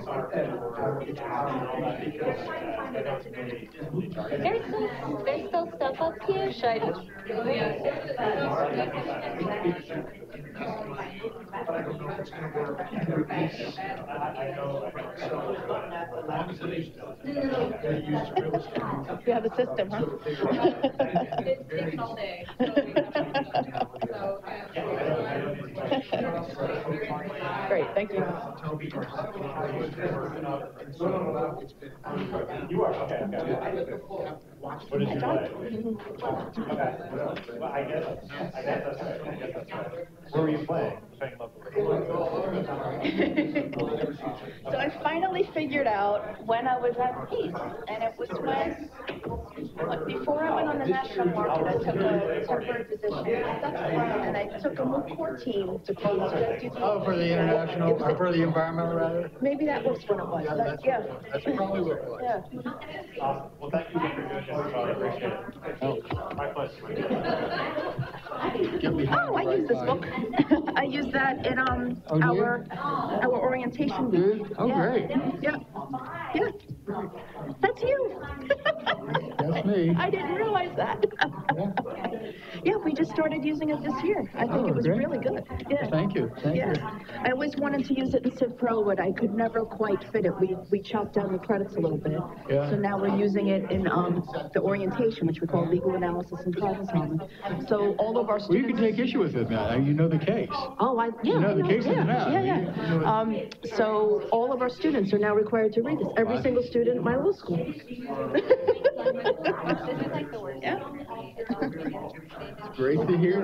There's still stuff up here. Should I just... You have a system, huh? It takes all day. Great, thank you. You are, okay. What did you play? Okay. Well, I guess that's right. Where were you playing? So I finally figured out when I was at peace, and it was when, before I went on the national market, I took a temporary position, and I took a moot court team to peace. Oh, for the international, or for the environmental, rather? Maybe that was when it was, but yeah. That's probably what it was. Yeah. Well, thank you for doing this. I appreciate it. My pleasure. Oh, I use this book. I use that in our orientation week. Oh, great. Yeah. Yeah. That's you. That's me. I didn't realize that. Yeah, we just started using it this year. I think it was really good. Yeah. Thank you. Thank you. I always wanted to use it in Civ Pro, but I could never quite fit it. We chopped down the credits a little bit. Yeah. So now we're using it in the orientation, which we call legal analysis and problem solving. So all of our Well, students... you can take issue with it now. You know the case. Oh, You know the case is now. Yeah. So all of our students are now required to read this. Every single student in my law school. Yeah. It's great to hear.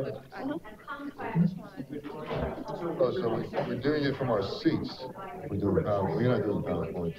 So we're doing it from our seats. We're doing PowerPoint. We're not doing PowerPoint.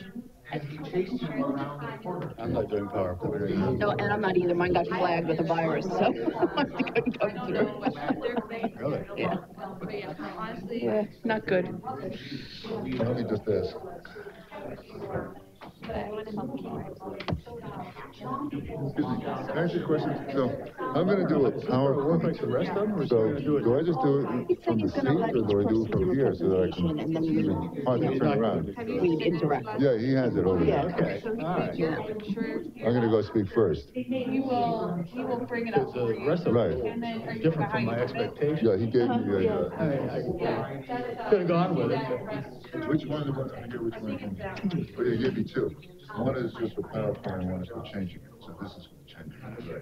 I'm not doing PowerPoint. No, and I'm not either. Mine got flagged with a virus, so I couldn't come through. Really? Yeah. Honestly, Yeah, not good. Let me just ask. But I want to help you. Excuse me, can I ask you a question? So, I'm going to do a Work PowerPoint. like the rest of them, or So, do you do I just do it from the seat, or do I do it from here so that I can hard to turn around? We interact. Yeah, he has it over there. Okay, all right. Yeah. I'm going to go speak first. he will bring it up The for you. rest of Right. it And then are is you different from my behind expectations. Yeah, he gave me I could have gone with it, Which one? I forget which one. But he gave me two. One is just for PowerPoint and one is for changing it. So this is for changing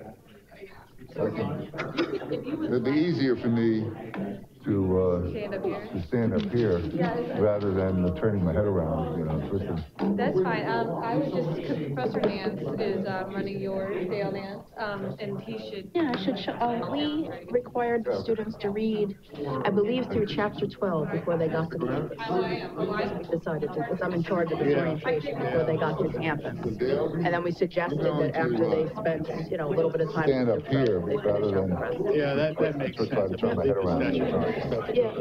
it. It'd be easier for me to stand up here rather than turning my head around, twisting. That's fine. I would just, because Professor Nance is running yours, Dale Nance, and he should... Yeah, I should show, we required the students to read, I believe, through chapter 12 before they got to campus. Decided to, because I'm in charge of this orientation before they got to campus. And then we suggested that after they spent, a little bit of time... Stand up here rather than... yeah, that makes sense. Try to turn my head around. Yeah.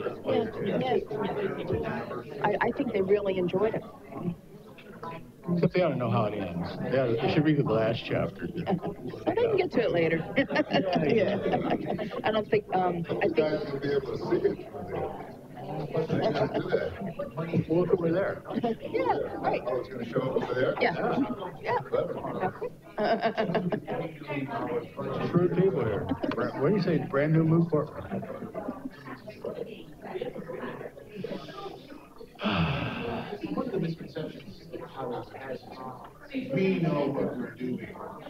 I think they really enjoyed it. Except they ought to know how it ends. They should read the last chapter. So they can get to it later. Yeah. I don't think, I think... You guys will be able to see it. Well, look over there. Yeah, right. Oh, it's going to show up over there? Yeah. Shrewd people here. What do you say, brand new moot court? One of the misconceptions of how it has we know what we're doing.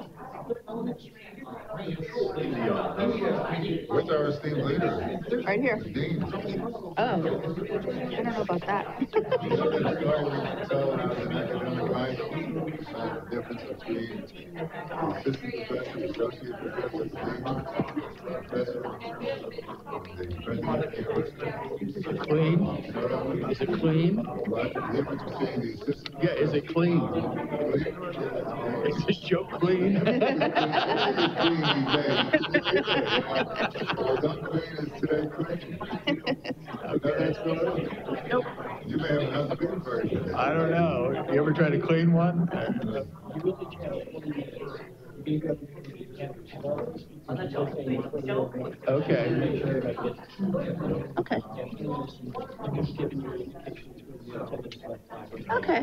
Where's our esteemed leader? Right here. Dean. Oh, I don't know about that. So now the academic life, the difference between assistant professor, associate professor, dean, professor, the president of the university. Clean? Is it clean? What? The difference between the assistant. Yeah, is it clean? Is this joke clean? Well, unclean is today clean. Nope. You may have another big version. I don't know. You ever try to clean one? Okay. Okay. Okay.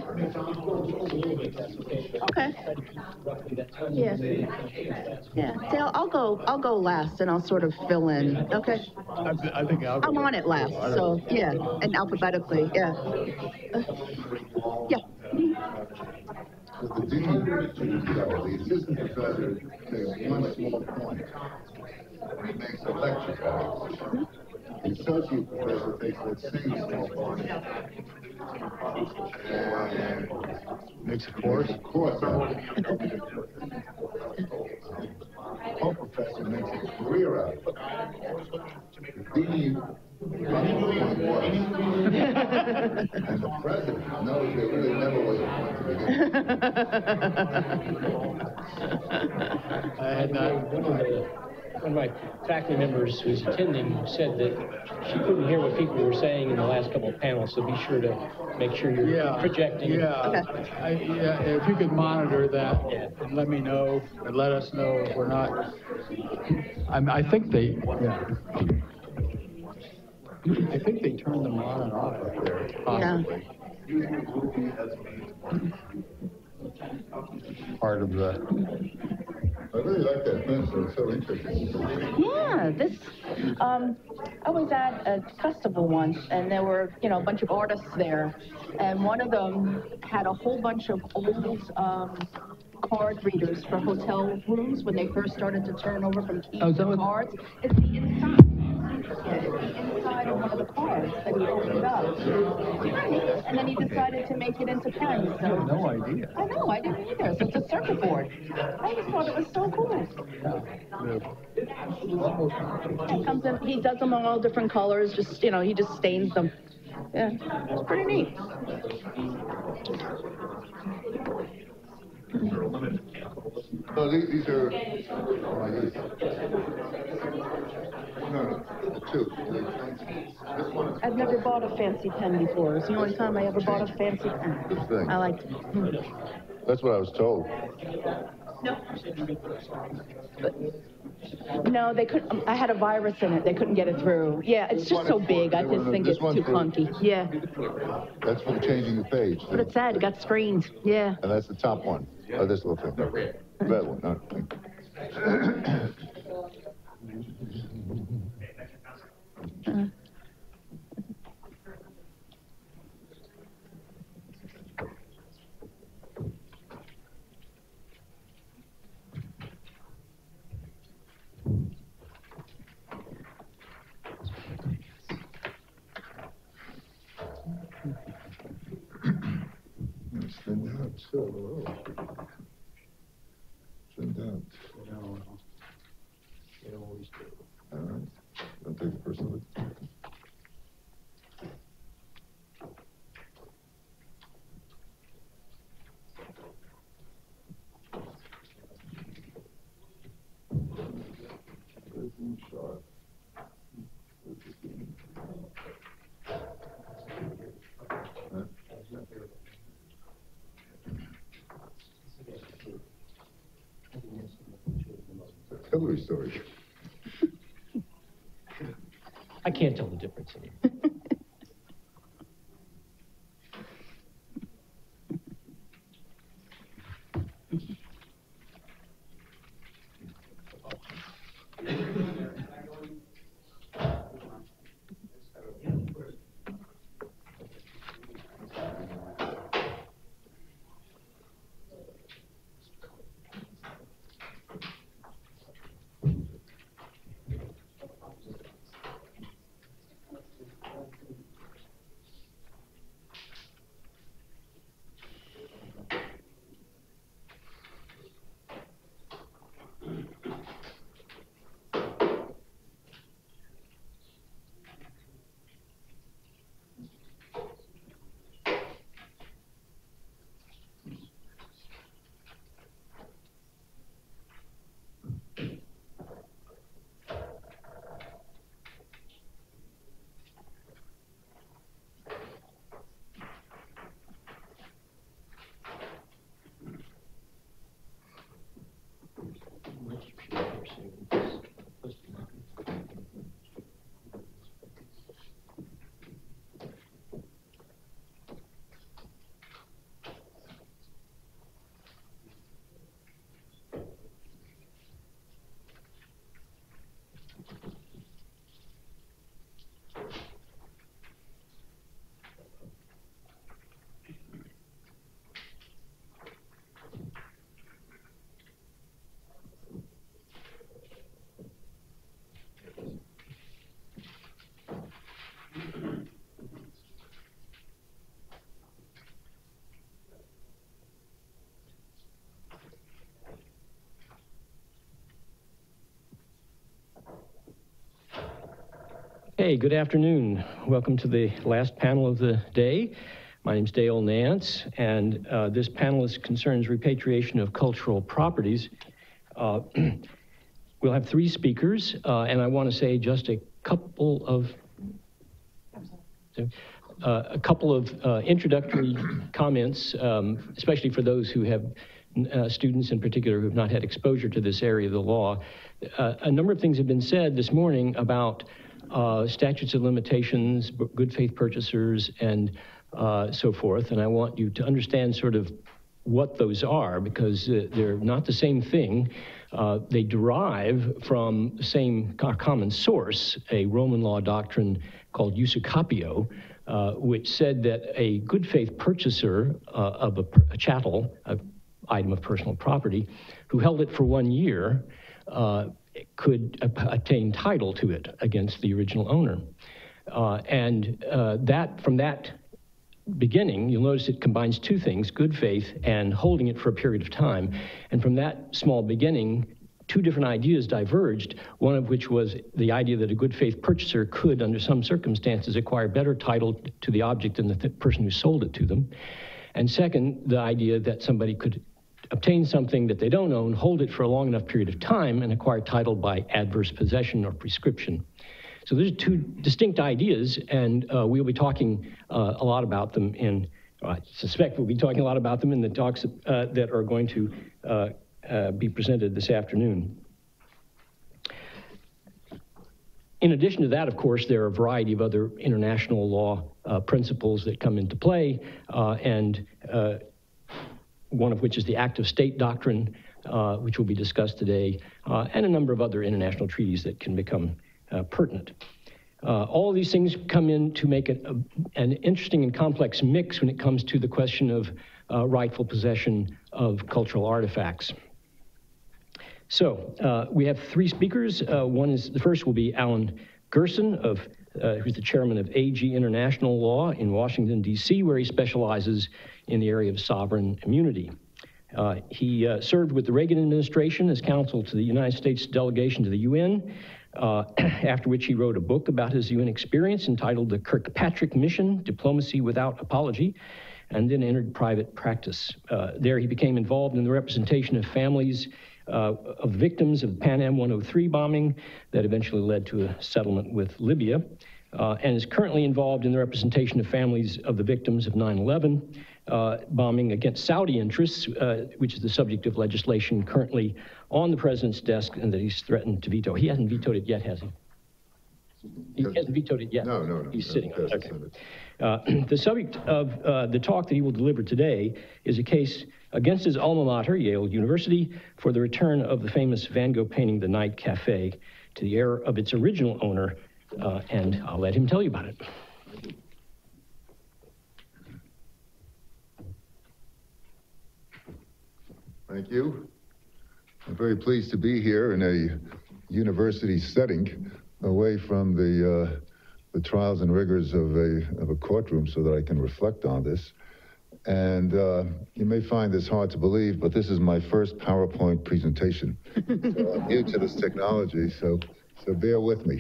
Okay. Yeah. Yeah. See, I'll go last, and I'll sort of fill in. Okay. I think I'm on it last, so yeah, and alphabetically, yeah. Yeah. The dean, the assistant professor takes one small point and he makes a lecture package. The associate professor takes that same small point and makes a course. Course out of it. Co-professor makes a career out of it. The dean runs the point was. And the president knows there really never was a point to begin with. I had not. One of my faculty members who was attending said that she couldn't hear what people were saying in the last couple of panels, so be sure to make sure you're projecting. Yeah, yeah, if you could monitor that and let me know, and let us know if we're not. I think they, I think they turned them on and off up there, possibly. Part of the. I really like that pencil, it's so interesting. Yeah, this, I was at a festival once, and there were, you know, a bunch of artists there, and one of them had a whole bunch of old, card readers for hotel rooms when they first started to turn over from keys to cards. It's the inside. Yeah, it's the inside of one of the cards that he opened up. And then he decided to make it into pens. So. I have no idea. I know, I didn't either. So it's a circuit board. I just thought it was so cool. He comes in, he does them all different colors, just, you know, he just stains them. Yeah, it's pretty neat. No, these are, no, two. This one. I've never bought a fancy pen before. It's the only time I ever bought a fancy pen. This thing. I liked it. That's what I was told. No, they couldn't. I had a virus in it. They couldn't get it through. Yeah, it's just so big. I just think it's too clunky. Yeah. That's for changing the page. But it's sad. It got screens. Yeah. And that's the top one. Oh, this little thing. The red one, not pink. Send out, so send out. No, they always do. All right. Don't take it personally. Sharp. Hillary story. I can't tell the difference anymore. Okay, good afternoon. Welcome to the last panel of the day. My name's Dale Nance, and this panel concerns repatriation of cultural properties. We'll have three speakers, and I want to say just a couple of introductory comments, especially for those who have students in particular who have not had exposure to this area of the law. A number of things have been said this morning about statutes of limitations, good faith purchasers, and so forth, and I want you to understand sort of what those are, because they're not the same thing. They derive from the same common source, a Roman law doctrine called usucapio, which said that a good faith purchaser of a chattel, an item of personal property, who held it for 1 year, could attain title to it against the original owner. From that beginning, you'll notice it combines two things, good faith and holding it for a period of time. And from that small beginning, two different ideas diverged, one of which was the idea that a good faith purchaser could, under some circumstances, acquire better title to the object than the person who sold it to them. And second, the idea that somebody could obtain something that they don't own, hold it for a long enough period of time, and acquire title by adverse possession or prescription. So there's two distinct ideas, and we'll be talking a lot about them I suspect we'll be talking a lot about them in the talks that are going to be presented this afternoon. In addition to that, of course, there are a variety of other international law principles that come into play, and one of which is the act of state doctrine, which will be discussed today, and a number of other international treaties that can become pertinent. All of these things come in to make an interesting and complex mix when it comes to the question of rightful possession of cultural artifacts. So we have three speakers. The first will be Alan Gerson, who's the chairman of AG International Law in Washington, D.C., where he specializes in the area of sovereign immunity. He served with the Reagan administration as counsel to the United States delegation to the UN, after which he wrote a book about his UN experience entitled The Kirkpatrick Mission, Diplomacy Without Apology, and then entered private practice. There he became involved in the representation of families of victims of Pan Am 103 bombing that eventually led to a settlement with Libya, and is currently involved in the representation of families of the victims of 9/11 bombing against Saudi interests, which is the subject of legislation currently on the president's desk and that he's threatened to veto. He hasn't vetoed it yet, has he? He hasn't vetoed it yet. No. He's sitting on it. Okay. The subject of the talk that he will deliver today is a case against his alma mater, Yale University, for the return of the famous Van Gogh painting, The Night Cafe, to the heir of its original owner, and I'll let him tell you about it. Thank you. I'm very pleased to be here in a university setting, away from the trials and rigors of a courtroom, so that I can reflect on this. And you may find this hard to believe, but this is my first PowerPoint presentation. So I'm new to this technology, so bear with me.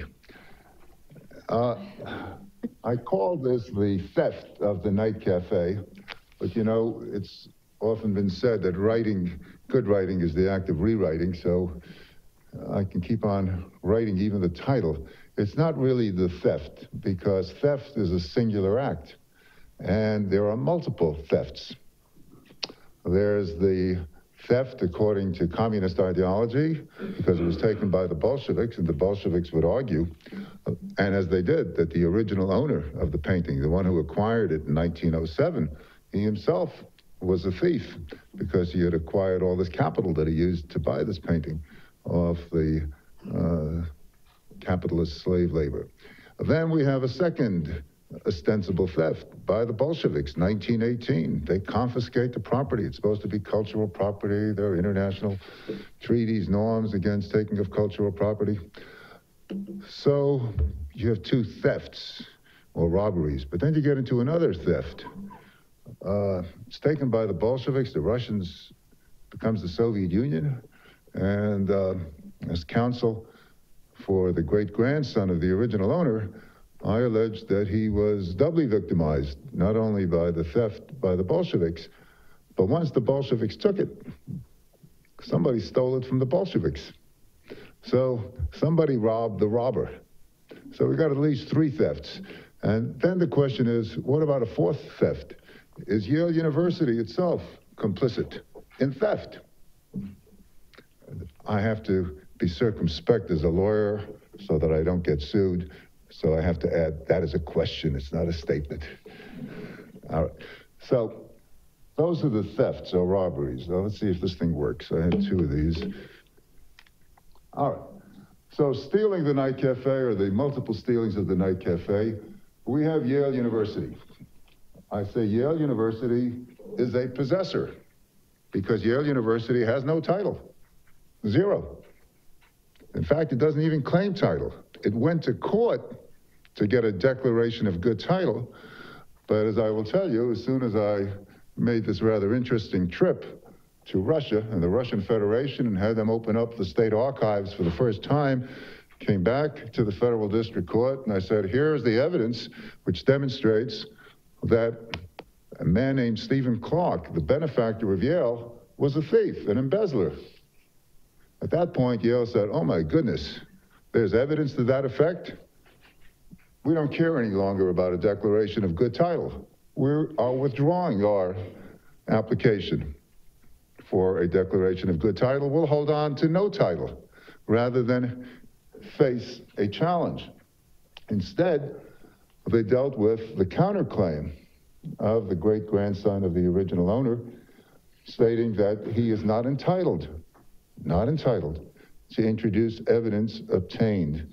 I call this the theft of the Night Cafe, but you know, it's often been said that good writing is the act of rewriting, so I can keep on writing even the title. It's not really the theft, because theft is a singular act, and there are multiple thefts. There's the theft according to communist ideology, because it was taken by the Bolsheviks, and the Bolsheviks would argue, and as they did, that the original owner of the painting, the one who acquired it in 1907, he himself was a thief, because he had acquired all this capital that he used to buy this painting off the capitalist slave labor. Then we have a second ostensible theft by the Bolsheviks, 1918. They confiscate the property. It's supposed to be cultural property. There are international treaties, norms against taking of cultural property. So you have two thefts, or robberies, but then you get into another theft. It's taken by the Bolsheviks, the Russians becomes the Soviet Union, and as counsel for the great-grandson of the original owner, I alleged that he was doubly victimized, not only by the theft by the Bolsheviks, but once the Bolsheviks took it, somebody stole it from the Bolsheviks. So somebody robbed the robber. So we got at least 3 thefts. And then the question is, what about a 4th theft? Is Yale University itself complicit in theft? I have to be circumspect as a lawyer so that I don't get sued. So I have to add, that is a question, it's not a statement. All right. So those are the thefts or robberies. Now let's see if this thing works. I had 2 of these. All right. So stealing the night cafe, or the multiple stealings of the night cafe, we have Yale University. I say Yale University is a possessor because Yale University has no title. 0. In fact, it doesn't even claim title. It went to court to get a declaration of good title, but as I will tell you, as soon as I made this rather interesting trip to Russia and the Russian Federation and had them open up the state archives for the first time, came back to the federal district court, and I said, here's the evidence which demonstrates that a man named Stephen Clark, the benefactor of Yale, was a thief, an embezzler. At that point, Yale said, oh my goodness, there's evidence to that effect? We don't care any longer about a declaration of good title. We are withdrawing our application for a declaration of good title. We'll hold on to no title rather than face a challenge. Instead, they dealt with the counterclaim of the great-grandson of the original owner, stating that he is not entitled to introduce evidence obtained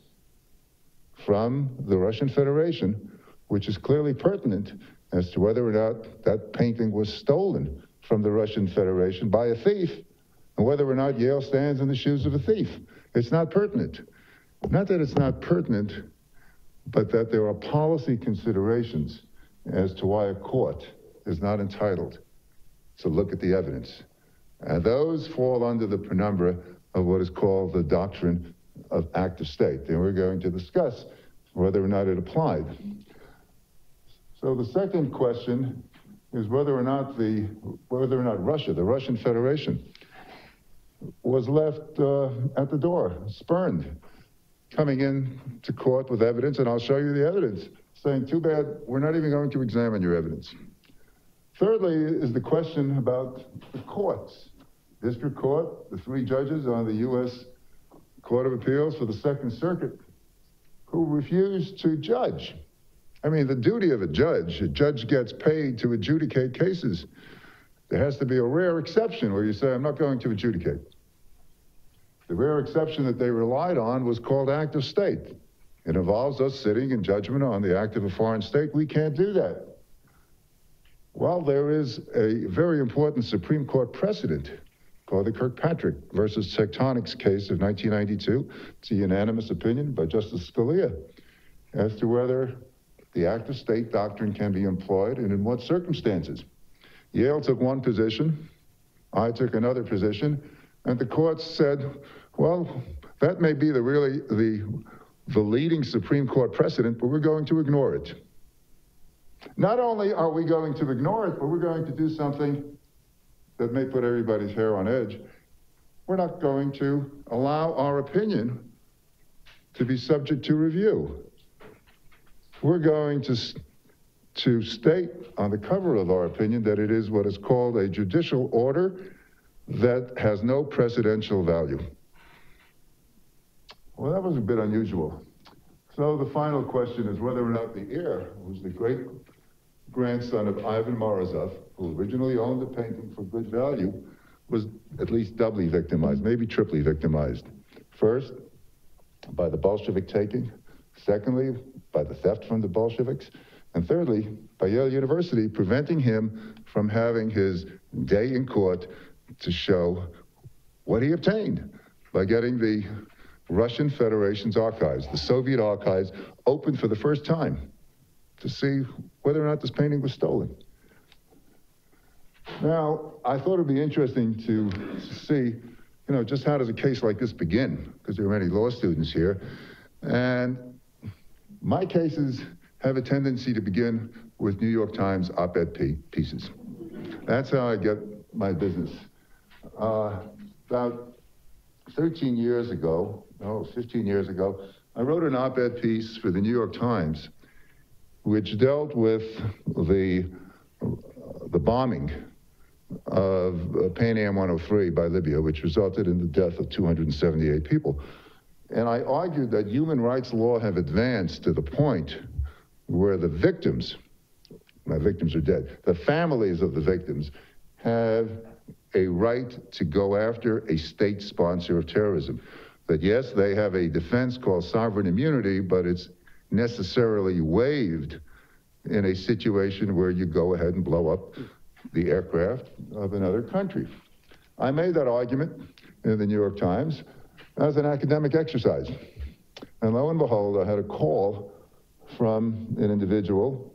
from the Russian Federation, which is clearly pertinent as to whether or not that painting was stolen from the Russian Federation by a thief, and whether or not Yale stands in the shoes of a thief. It's not pertinent. Not that it's not pertinent, but that there are policy considerations as to why a court is not entitled to look at the evidence. And those fall under the penumbra of what is called the doctrine of active state. And we're going to discuss whether or not it applied. So the second question is whether or not Russia, the Russian Federation, was left at the door, spurned, coming in to court with evidence, and I'll show you the evidence, saying, too bad, we're not even going to examine your evidence. Thirdly is the question about the courts. District Court, the 3 judges on the U.S. Court of Appeals for the Second Circuit, who refused to judge. I mean, the duty of a judge gets paid to adjudicate cases. There has to be a rare exception where you say, I'm not going to adjudicate. The rare exception that they relied on was called act of state. It involves us sitting in judgment on the act of a foreign state. We can't do that. Well, there is a very important Supreme Court precedent called the Kirkpatrick versus Tectonics case of 1992. It's a unanimous opinion by Justice Scalia as to whether the act of state doctrine can be employed and in what circumstances. Yale took one position, I took another position, and the courts said, well, that may be the leading Supreme Court precedent, but we're going to ignore it. Not only are we going to ignore it, but we're going to do something that may put everybody's hair on edge. We're not going to allow our opinion to be subject to review. We're going to state on the cover of our opinion that it is what is called a judicial order that has no precedential value. Well, that was a bit unusual. So the final question is whether or not the heir, who was the great-grandson of Ivan Morozov, who originally owned the painting for good value, was at least doubly victimized, maybe triply victimized. First, by the Bolshevik taking. Secondly, by the theft from the Bolsheviks. And thirdly, by Yale University preventing him from having his day in court to show what he obtained by getting the Russian Federation's archives, the Soviet archives, opened for the first time to see whether or not this painting was stolen. Now, I thought it'd be interesting to see, just how does a case like this begin? Because there are many law students here. And My cases have a tendency to begin with New York Times op-ed pieces. That's how I get my business. About 15 years ago, I wrote an op-ed piece for the New York Times, which dealt with the bombing of Pan Am 103 by Libya, which resulted in the death of 278 people. And I argued that human rights law have advanced to the point where the victims, my victims are dead, the families of the victims have a right to go after a state sponsor of terrorism. That yes, they have a defense called sovereign immunity, but it's necessarily waived in a situation where you go ahead and blow up the aircraft of another country. I made that argument in the New York Times as an academic exercise. And lo and behold, I had a call from an individual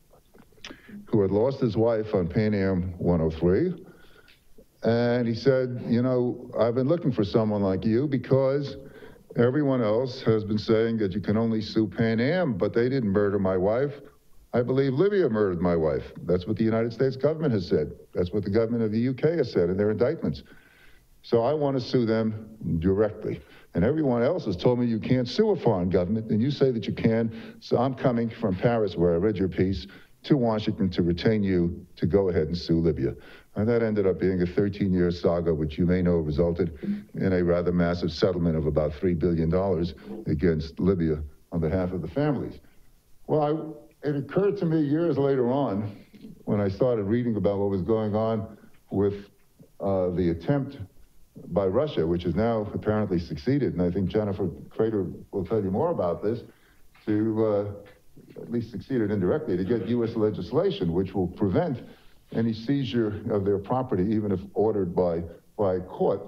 who had lost his wife on Pan Am 103. And he said, you know, I've been looking for someone like you because everyone else has been saying that you can only sue Pan Am, but they didn't murder my wife. I believe Libya murdered my wife. That's what the United States government has said. That's what the government of the UK has said in their indictments. So I want to sue them directly. And everyone else has told me you can't sue a foreign government, and you say that you can. So I'm coming from Paris, where I read your piece, to Washington to retain you to go ahead and sue Libya. And that ended up being a 13-year saga, which you may know resulted in a rather massive settlement of about $3 billion against Libya on behalf of the families. Well, it occurred to me years later on, when I started reading about what was going on with the attempt by Russia, which has now apparently succeeded, and I think Jennifer Crater will tell you more about this, to at least succeeded indirectly, to get U.S. legislation which will prevent any seizure of their property, even if ordered by a court.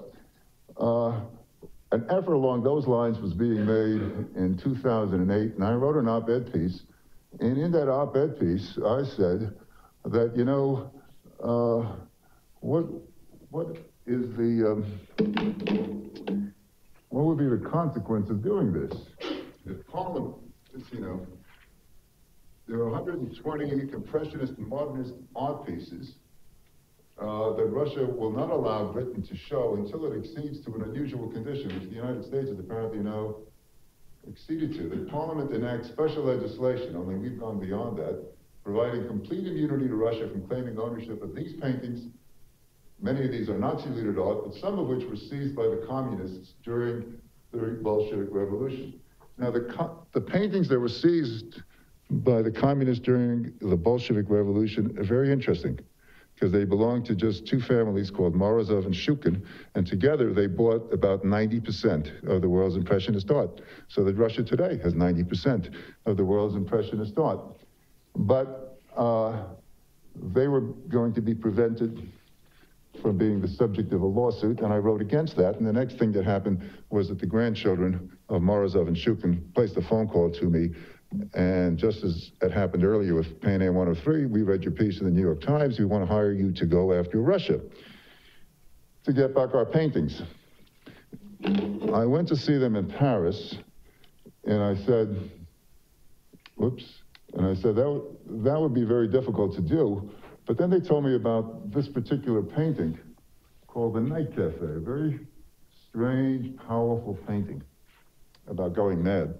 An effort along those lines was being made in 2008, and I wrote an op-ed piece. And in that op-ed piece, I said that, you know, what is the, what would be the consequence of doing this? If Parliament, you know, there are 120 impressionist and modernist art pieces that Russia will not allow Britain to show until it accedes to an unusual condition, which the United States has apparently now acceded to. The Parliament enacts special legislation, only we've gone beyond that, providing complete immunity to Russia from claiming ownership of these paintings. Many of these are Nazi-looted art, but some of which were seized by the communists during the Bolshevik Revolution. Now, the paintings that were seized by the communists during the Bolshevik Revolution are very interesting, because they belong to just two families called Morozov and Shukin, and together they bought about 90% of the world's Impressionist art. So that Russia today has 90% of the world's Impressionist art. But they were going to be prevented from being the subject of a lawsuit, and I wrote against that. And the next thing that happened was that the grandchildren of Morozov and Shukin placed a phone call to me. And just as it happened earlier with Pan Am 103, we read your piece in the New York Times. We want to hire you to go after Russia to get back our paintings. I went to see them in Paris, and I said, whoops, and I said, that would be very difficult to do. But then they told me about this particular painting called The Night Cafe, a very strange, powerful painting about going mad.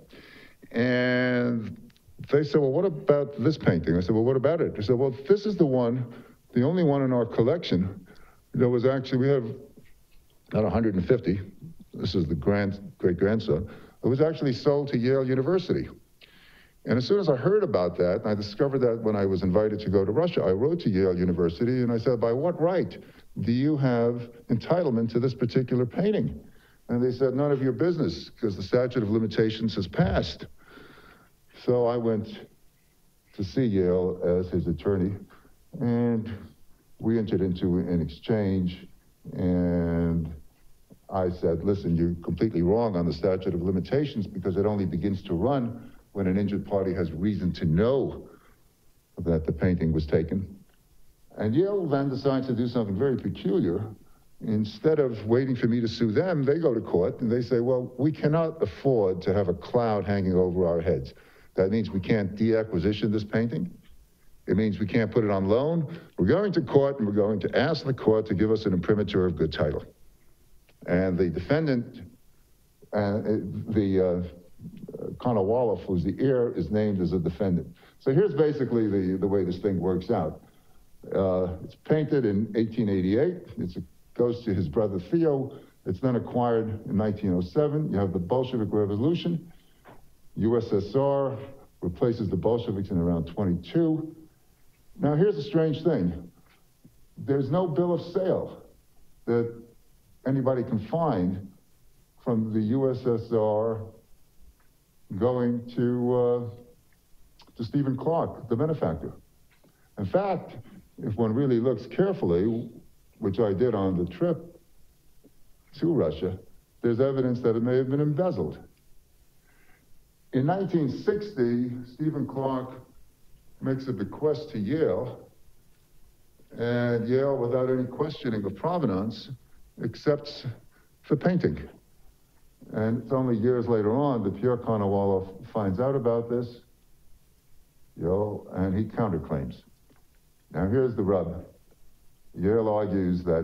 And they said, well, what about this painting? I said, well, what about it? They said, well, this is the one, the only one in our collection that was actually, we have about 150. This is the great-grandson. It was actually sold to Yale University. And as soon as I heard about that, and I discovered that when I was invited to go to Russia, I wrote to Yale University and I said, by what right do you have entitlement to this particular painting? And they said, none of your business, because the statute of limitations has passed. So I went to see Yale as his attorney, and we entered into an exchange, and I said, listen, you're completely wrong on the statute of limitations, because it only begins to run when an injured party has reason to know that the painting was taken. And Yale then decides to do something very peculiar. Instead of waiting for me to sue them, they go to court and they say, well, we cannot afford to have a cloud hanging over our heads. That means we can't deacquisition this painting. It means we can't put it on loan. We're going to court, and we're going to ask the court to give us an imprimatur of good title. And the defendant, Connor Wolof, who's the heir, is named as a defendant. So here's basically the way this thing works out. It's painted in 1888. It goes to his brother Theo. It's then acquired in 1907. You have the Bolshevik Revolution. USSR replaces the Bolsheviks in around 22. Now here's the strange thing. There's no bill of sale that anybody can find from the USSR going to Stephen Clark, the benefactor. In fact, if one really looks carefully, which I did on the trip to Russia, there's evidence that it may have been embezzled. In 1960, Stephen Clark makes a bequest to Yale, and Yale, without any questioning of provenance, accepts the painting. And it's only years later on that Pierre Konowaloff finds out about this, and he counterclaims. Now here's the rub. Yale argues that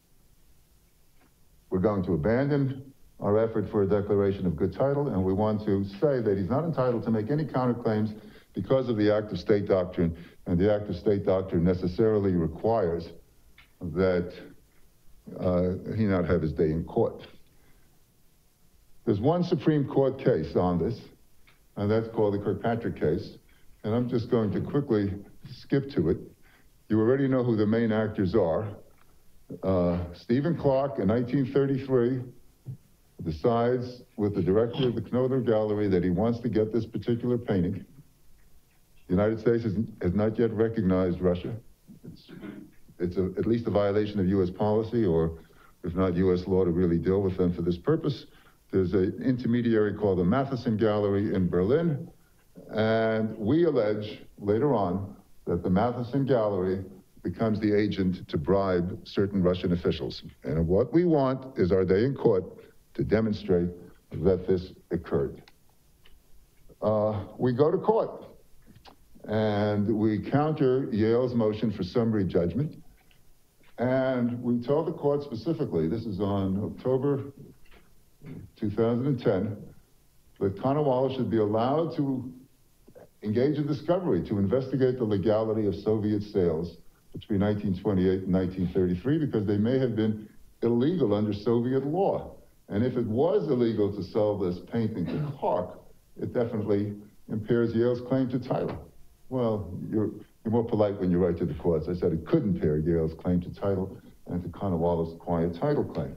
we're going to abandon our effort for a declaration of good title, and we want to say that he's not entitled to make any counterclaims because of the Act of State Doctrine, and the Act of State Doctrine necessarily requires that he not have his day in court. There's one Supreme Court case on this, and that's called the Kirkpatrick case, and I'm just going to quickly skip to it. You already know who the main actors are. Stephen Clark, in 1933, decides with the director of the Knothler Gallery that he wants to get this particular painting. The United States has not yet recognized Russia. It's at least a violation of U.S. policy, or if not U.S. law, to really deal with them for this purpose. There's an intermediary called the Matheson Gallery in Berlin, and we allege later on that the Matheson Gallery becomes the agent to bribe certain Russian officials. And what we want is our day in court to demonstrate that this occurred. We go to court, and we counter Yale's motion for summary judgment, and we tell the court specifically, this is on October 2010, that Konowaloff should be allowed to engage in discovery to investigate the legality of Soviet sales between 1928 and 1933, because they may have been illegal under Soviet law. And if it was illegal to sell this painting to Clark, it definitely impairs Yale's claim to title. Well, you're more polite when you write to the courts. I said it could impair Yale's claim to title and to Konowaloff's quiet title claim.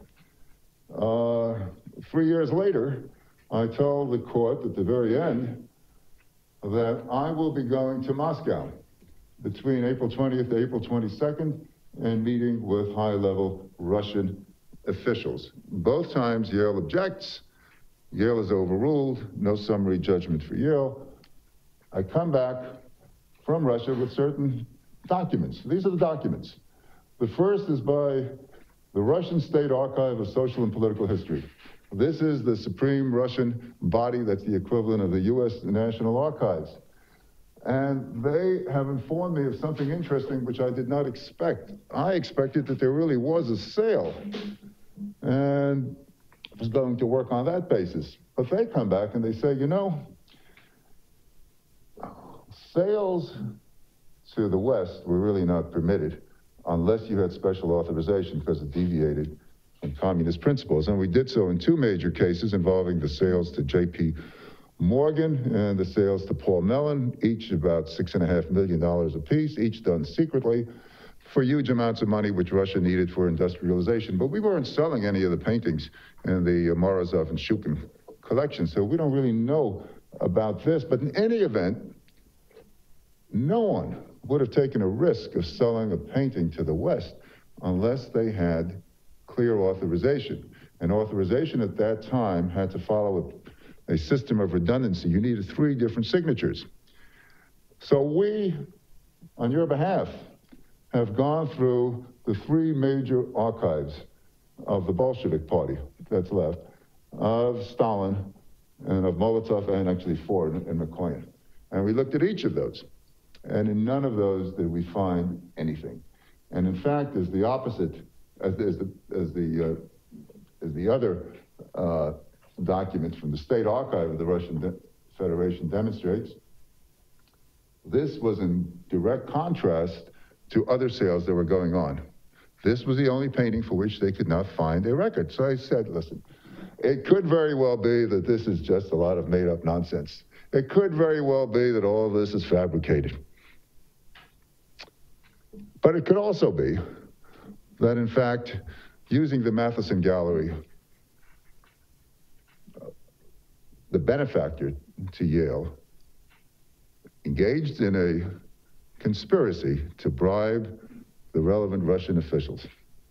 3 years later, I told the court at the very end that I will be going to Moscow between April 20th to April 22nd and meeting with high-level Russian officials. Both times Yale objects. Yale is overruled. No summary judgment for Yale. I come back from Russia with certain documents. These are the documents. The first is by the Russian State Archive of Social and Political History. This is the supreme Russian body that's the equivalent of the U.S. National Archives. And they have informed me of something interesting which I did not expect. I expected that there really was a sale, and I was going to work on that basis. But they come back and they say, you know, sales to the West were really not permitted unless you had special authorization because it deviated from communist principles. And we did so in two major cases involving the sales to J.P. Morgan and the sales to Paul Mellon, each about $6.5 million apiece, each done secretly for huge amounts of money which Russia needed for industrialization. But we weren't selling any of the paintings in the Morozov and Shukin collection, so we don't really know about this. But in any event, no one would have taken a risk of selling a painting to the West unless they had clear authorization. And authorization at that time had to follow a system of redundancy. You needed 3 different signatures. So we, on your behalf, have gone through the 3 major archives of the Bolshevik Party that's left, of Stalin, and of Molotov, and actually 4 in McCoyan. And we looked at each of those. And in none of those did we find anything. And in fact, as the opposite, as the other documents from the State Archive of the Russian Federation demonstrates, this was in direct contrast to other sales that were going on. This was the only painting for which they could not find a record. So I said, listen, it could very well be that this is just a lot of made-up nonsense. It could very well be that all of this is fabricated. But it could also be that, in fact, using the Matheson Gallery, the benefactor to Yale, engaged in a conspiracy to bribe the relevant Russian officials.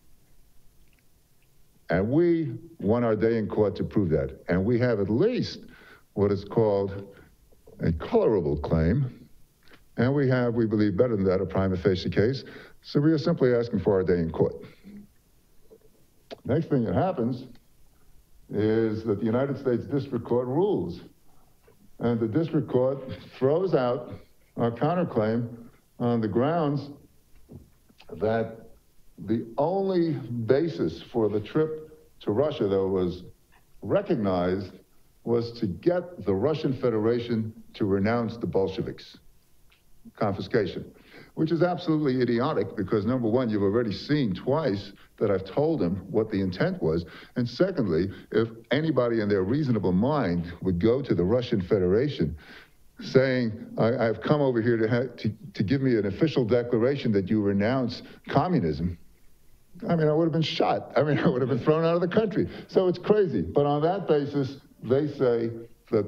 And we won our day in court to prove that. And we have at least what is called a colorable claim. And we have, we believe better than that, a prima facie case. So we are simply asking for our day in court. Next thing that happens is that the United States District Court rules. And the District Court throws out our counterclaim on the grounds that the only basis for the trip to Russia that was recognized was to get the Russian Federation to renounce the Bolsheviks. Confiscation, which is absolutely idiotic because, number one, you've already seen twice that I've told them what the intent was. And secondly, if anybody in their reasonable mind would go to the Russian Federation saying, I've come over here to give me an official declaration that you renounce communism, I mean, I would have been shot. I mean, I would have been thrown out of the country. So it's crazy. But on that basis, they say that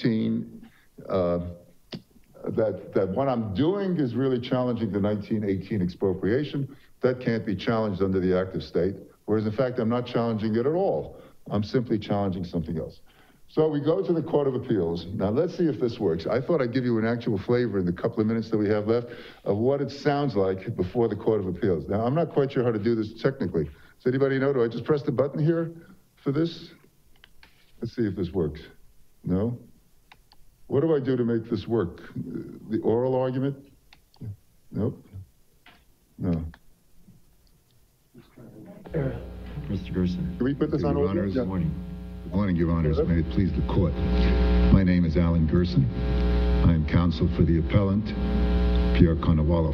that what I'm doing is really challenging the 1918 expropriation. That can't be challenged under the Act of State, whereas in fact, I'm not challenging it at all. I'm simply challenging something else. So we go to the Court of Appeals. Now let's see if this works. I thought I'd give you an actual flavor in the couple of minutes that we have left of what it sounds like before the Court of Appeals. Now I'm not quite sure how to do this technically. Does anybody know? Do I just press the button here for this? Let's see if this works. No? What do I do to make this work? The oral argument? Nope. No. Mr. Gerson. Can we put this on Your audio? Honors, good morning. Good morning, Your Honors. May it please the court. My name is Alan Gerson. I am counsel for the appellant, Pierre Konovalov.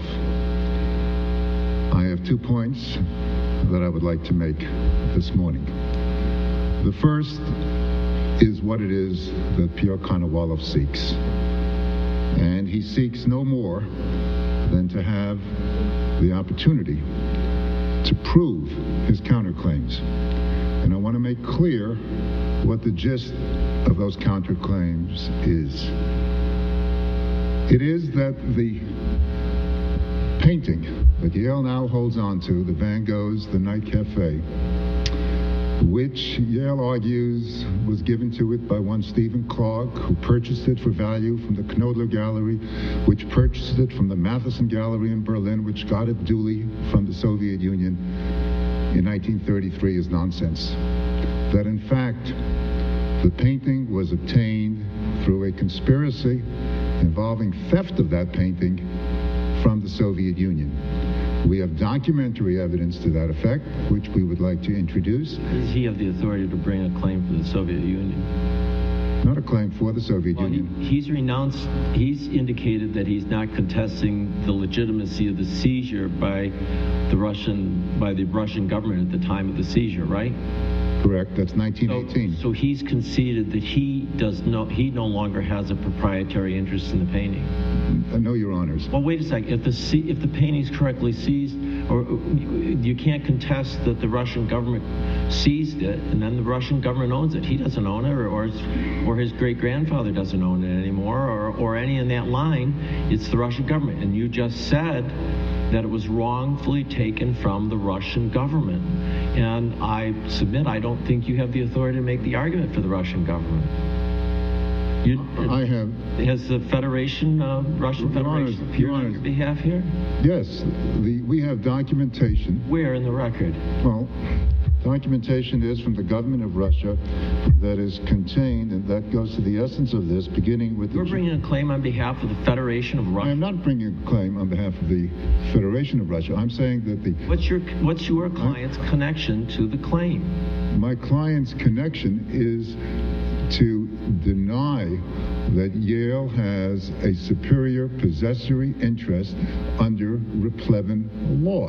I have 2 points that I would like to make this morning. The first is what it is that Pierre Konovalov seeks. And he seeks no more than to have the opportunity to prove his counterclaims. And I want to make clear what the gist of those counterclaims is. It is that the painting that Yale now holds on to, the Van Gogh's The Night Cafe, which Yale argues was given to it by one Stephen Clark, who purchased it for value from the Knodler Gallery, which purchased it from the Matheson Gallery in Berlin, which got it duly from the Soviet Union in 1933, is nonsense. That in fact, the painting was obtained through a conspiracy involving theft of that painting from the Soviet Union. We have documentary evidence to that effect, which we would like to introduce. Does he have the authority to bring a claim for the Soviet Union? Not a claim for the Soviet Union. He's renounced, he's indicated that he's not contesting the legitimacy of the seizure by the Russian government at the time of the seizure, right? Correct, that's 1918. So he's conceded that he no longer has a proprietary interest in the painting. No, Your Honors. Well, wait a second. If the painting's correctly seized, or you can't contest that the Russian government seized it, and then the Russian government owns it. He doesn't own it, or his great-grandfather doesn't own it anymore, or any in that line. It's the Russian government. And you just said that it was wrongfully taken from the Russian government. And I submit, I don't think you have the authority to make the argument for the Russian government. I have. Has the Federation, Russian Federation, appeared on your behalf here? Yes, we have documentation. Where in the record? Well, documentation is from the government of Russia that is contained, and that goes to the essence of this, beginning with You're bringing a claim on behalf of the Federation of Russia. I am not bringing a claim on behalf of the Federation of Russia. I'm saying that the... What's your client's connection to the claim? My client's connection is to deny that Yale has a superior possessory interest under Replevin law.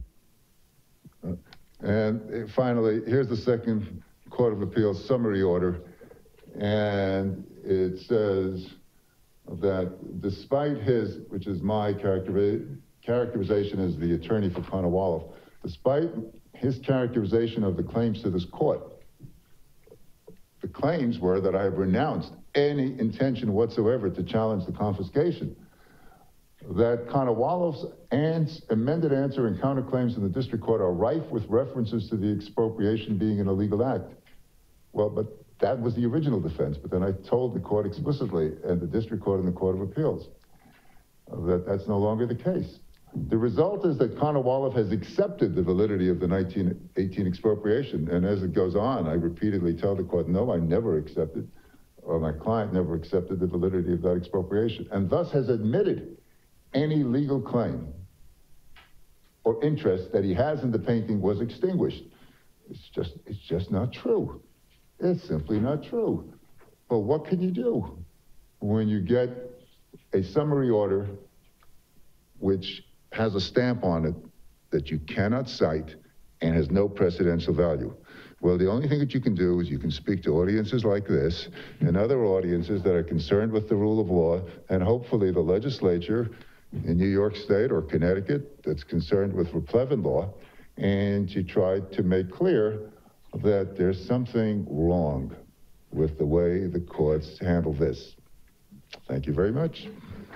And finally, here's the Second Court of Appeals summary order, and it says that despite his, which is my characterization as the attorney for Konowaloff, despite his characterization of the claims to this court, the claims were that I have renounced any intention whatsoever to challenge the confiscation, that Konowaloff's amended answer and counterclaims in the district court are rife with references to the expropriation being an illegal act. Well, but that was the original defense, but then I told the court explicitly, and the district court and the Court of Appeals, that that's no longer the case. The result is that Konowaloff has accepted the validity of the 1918 expropriation, and as it goes on, I repeatedly tell the court, no, I never accepted, or my client never accepted the validity of that expropriation, and thus has admitted any legal claim or interest that he has in the painting was extinguished. It's just not true. It's simply not true. But what can you do when you get a summary order which has a stamp on it that you cannot cite and has no precedential value? Well, the only thing that you can do is you can speak to audiences like this and other audiences that are concerned with the rule of law, and hopefully the legislature in New York State or Connecticut that's concerned with Replevin law, and you try to make clear that there's something wrong with the way the courts handle this. Thank you very much.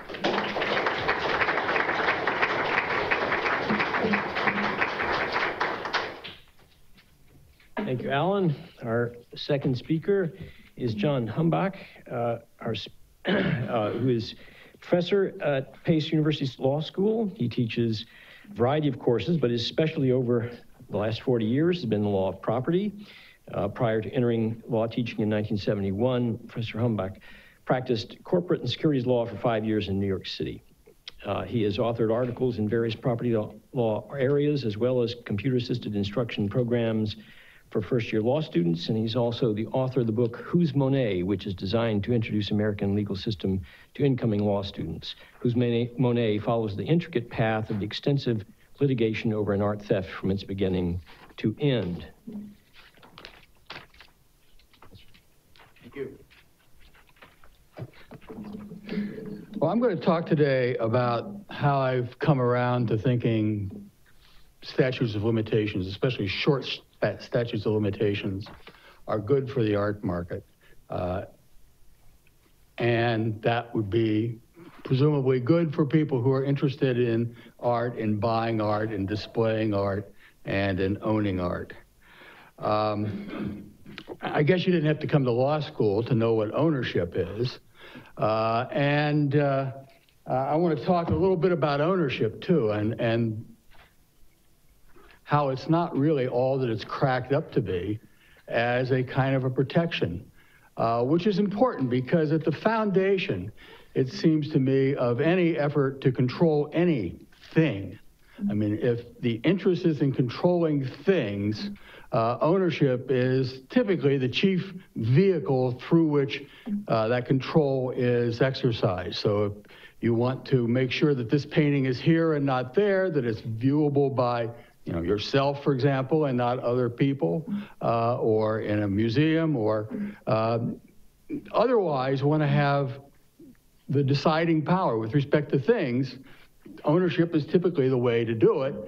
Thank you, Alan. Our second speaker is John Humbach, who is professor at Pace University's Law School. He teaches a variety of courses, but his specialty over the last 40 years has been the law of property. Prior to entering law teaching in 1971, Professor Humbach practiced corporate and securities law for 5 years in New York City. He has authored articles in various property law areas, as well as computer-assisted instruction programs for first-year law students, and he's also the author of the book Who's Monet, which is designed to introduce American legal system to incoming law students. Who's Monet follows the intricate path of the extensive litigation over an art theft from its beginning to end. Thank you. Well, I'm going to talk today about how I've come around to thinking statutes of limitations, especially short statutes of limitations, are good for the art market. And that would be presumably good for people who are interested in art, in buying art, in displaying art, and in owning art. I guess you didn't have to come to law school to know what ownership is. I want to talk a little bit about ownership too, and how it's not really all that it's cracked up to be as a kind of a protection, which is important because at the foundation, it seems to me, of any effort to control anything. I mean, if the interest is in controlling things, ownership is typically the chief vehicle through which that control is exercised. So if you want to make sure that this painting is here and not there, that it's viewable by yourself, for example, and not other people, or in a museum, or otherwise want to have the deciding power with respect to things, ownership is typically the way to do it.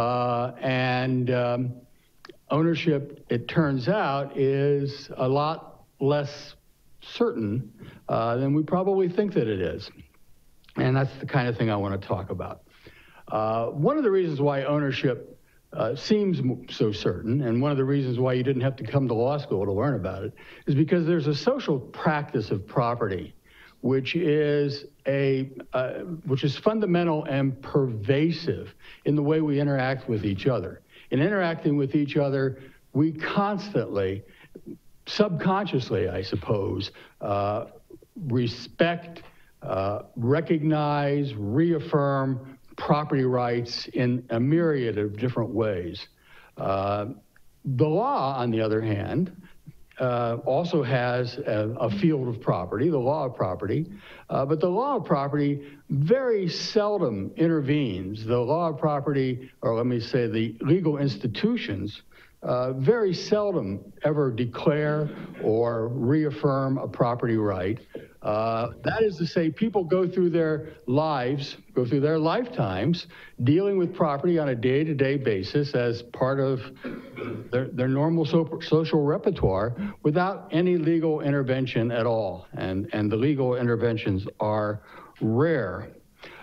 Ownership, it turns out, is a lot less certain than we probably think that it is. And that's the kind of thing I want to talk about. One of the reasons why ownership seems so certain, and one of the reasons why you didn't have to come to law school to learn about it, is because there's a social practice of property which is fundamental and pervasive in the way we interact with each other. In interacting with each other, we constantly, subconsciously, I suppose, respect, recognize, reaffirm property rights in a myriad of different ways. The law, on the other hand, also has a field of property, the law of property, but the law of property very seldom intervenes. The law of property, or let me say the legal institutions, very seldom ever declare or reaffirm a property right. That is to say, people go through their lives, go through their lifetimes, dealing with property on a day-to-day basis as part of their normal social repertoire without any legal intervention at all. And the legal interventions are rare.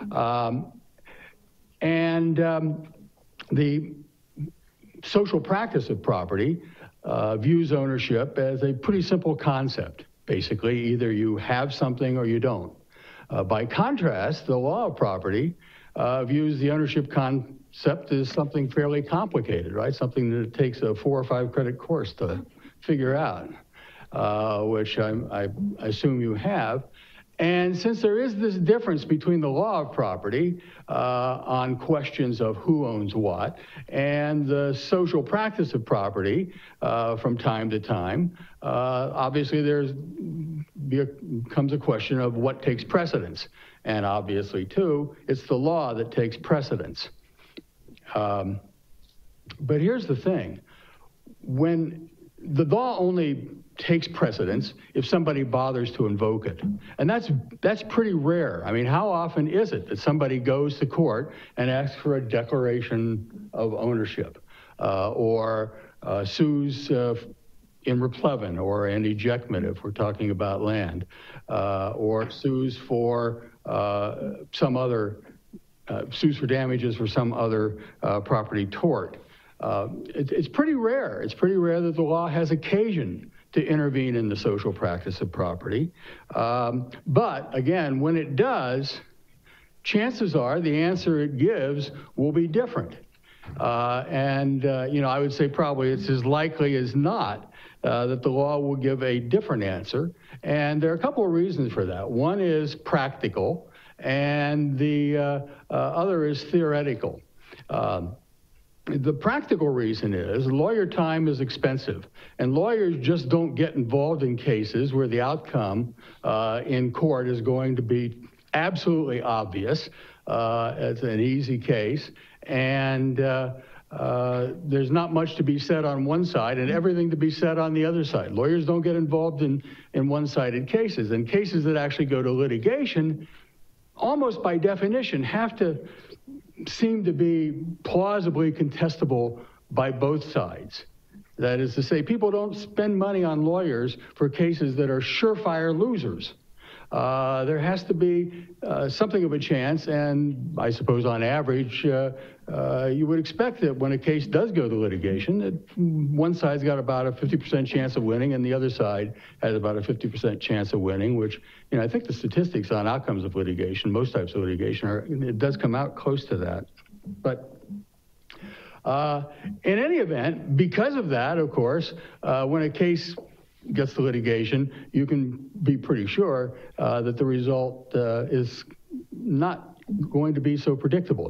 The social practice of property views ownership as a pretty simple concept. Basically, either you have something or you don't. By contrast, the law of property views the ownership concept as something fairly complicated, right? Something that takes a 4 or 5 credit course to figure out, which I assume you have. And since there is this difference between the law of property on questions of who owns what and the social practice of property from time to time, obviously becomes a question of what takes precedence. And obviously, too, it's the law that takes precedence. But here's the thing. When the law only takes precedence if somebody bothers to invoke it. And that's pretty rare. I mean, how often is it that somebody goes to court and asks for a declaration of ownership or sues in replevin or an ejectment if we're talking about land, or sues for some other, sues for damages for some other property tort. It's pretty rare. It's pretty rare that the law has occasion to intervene in the social practice of property. But again, when it does, chances are the answer it gives will be different. I would say probably it's as likely as not that the law will give a different answer. And there are a couple of reasons for that. One is practical, and the other is theoretical. The practical reason is lawyer time is expensive, and lawyers just don't get involved in cases where the outcome in court is going to be absolutely obvious. It's an easy case, and there's not much to be said on one side and everything to be said on the other side. Lawyers don't get involved in one-sided cases, and cases that actually go to litigation, almost by definition, have to seem to be plausibly contestable by both sides. That is to say, people don't spend money on lawyers for cases that are surefire losers. There has to be something of a chance, and I suppose on average, you would expect that when a case does go to litigation, that one side's got about a 50% chance of winning and the other side has about a 50% chance of winning, which, I think the statistics on outcomes of litigation, most types of litigation, it does come out close to that. But in any event, because of that, of course, when a case gets to litigation, you can be pretty sure that the result is not going to be so predictable,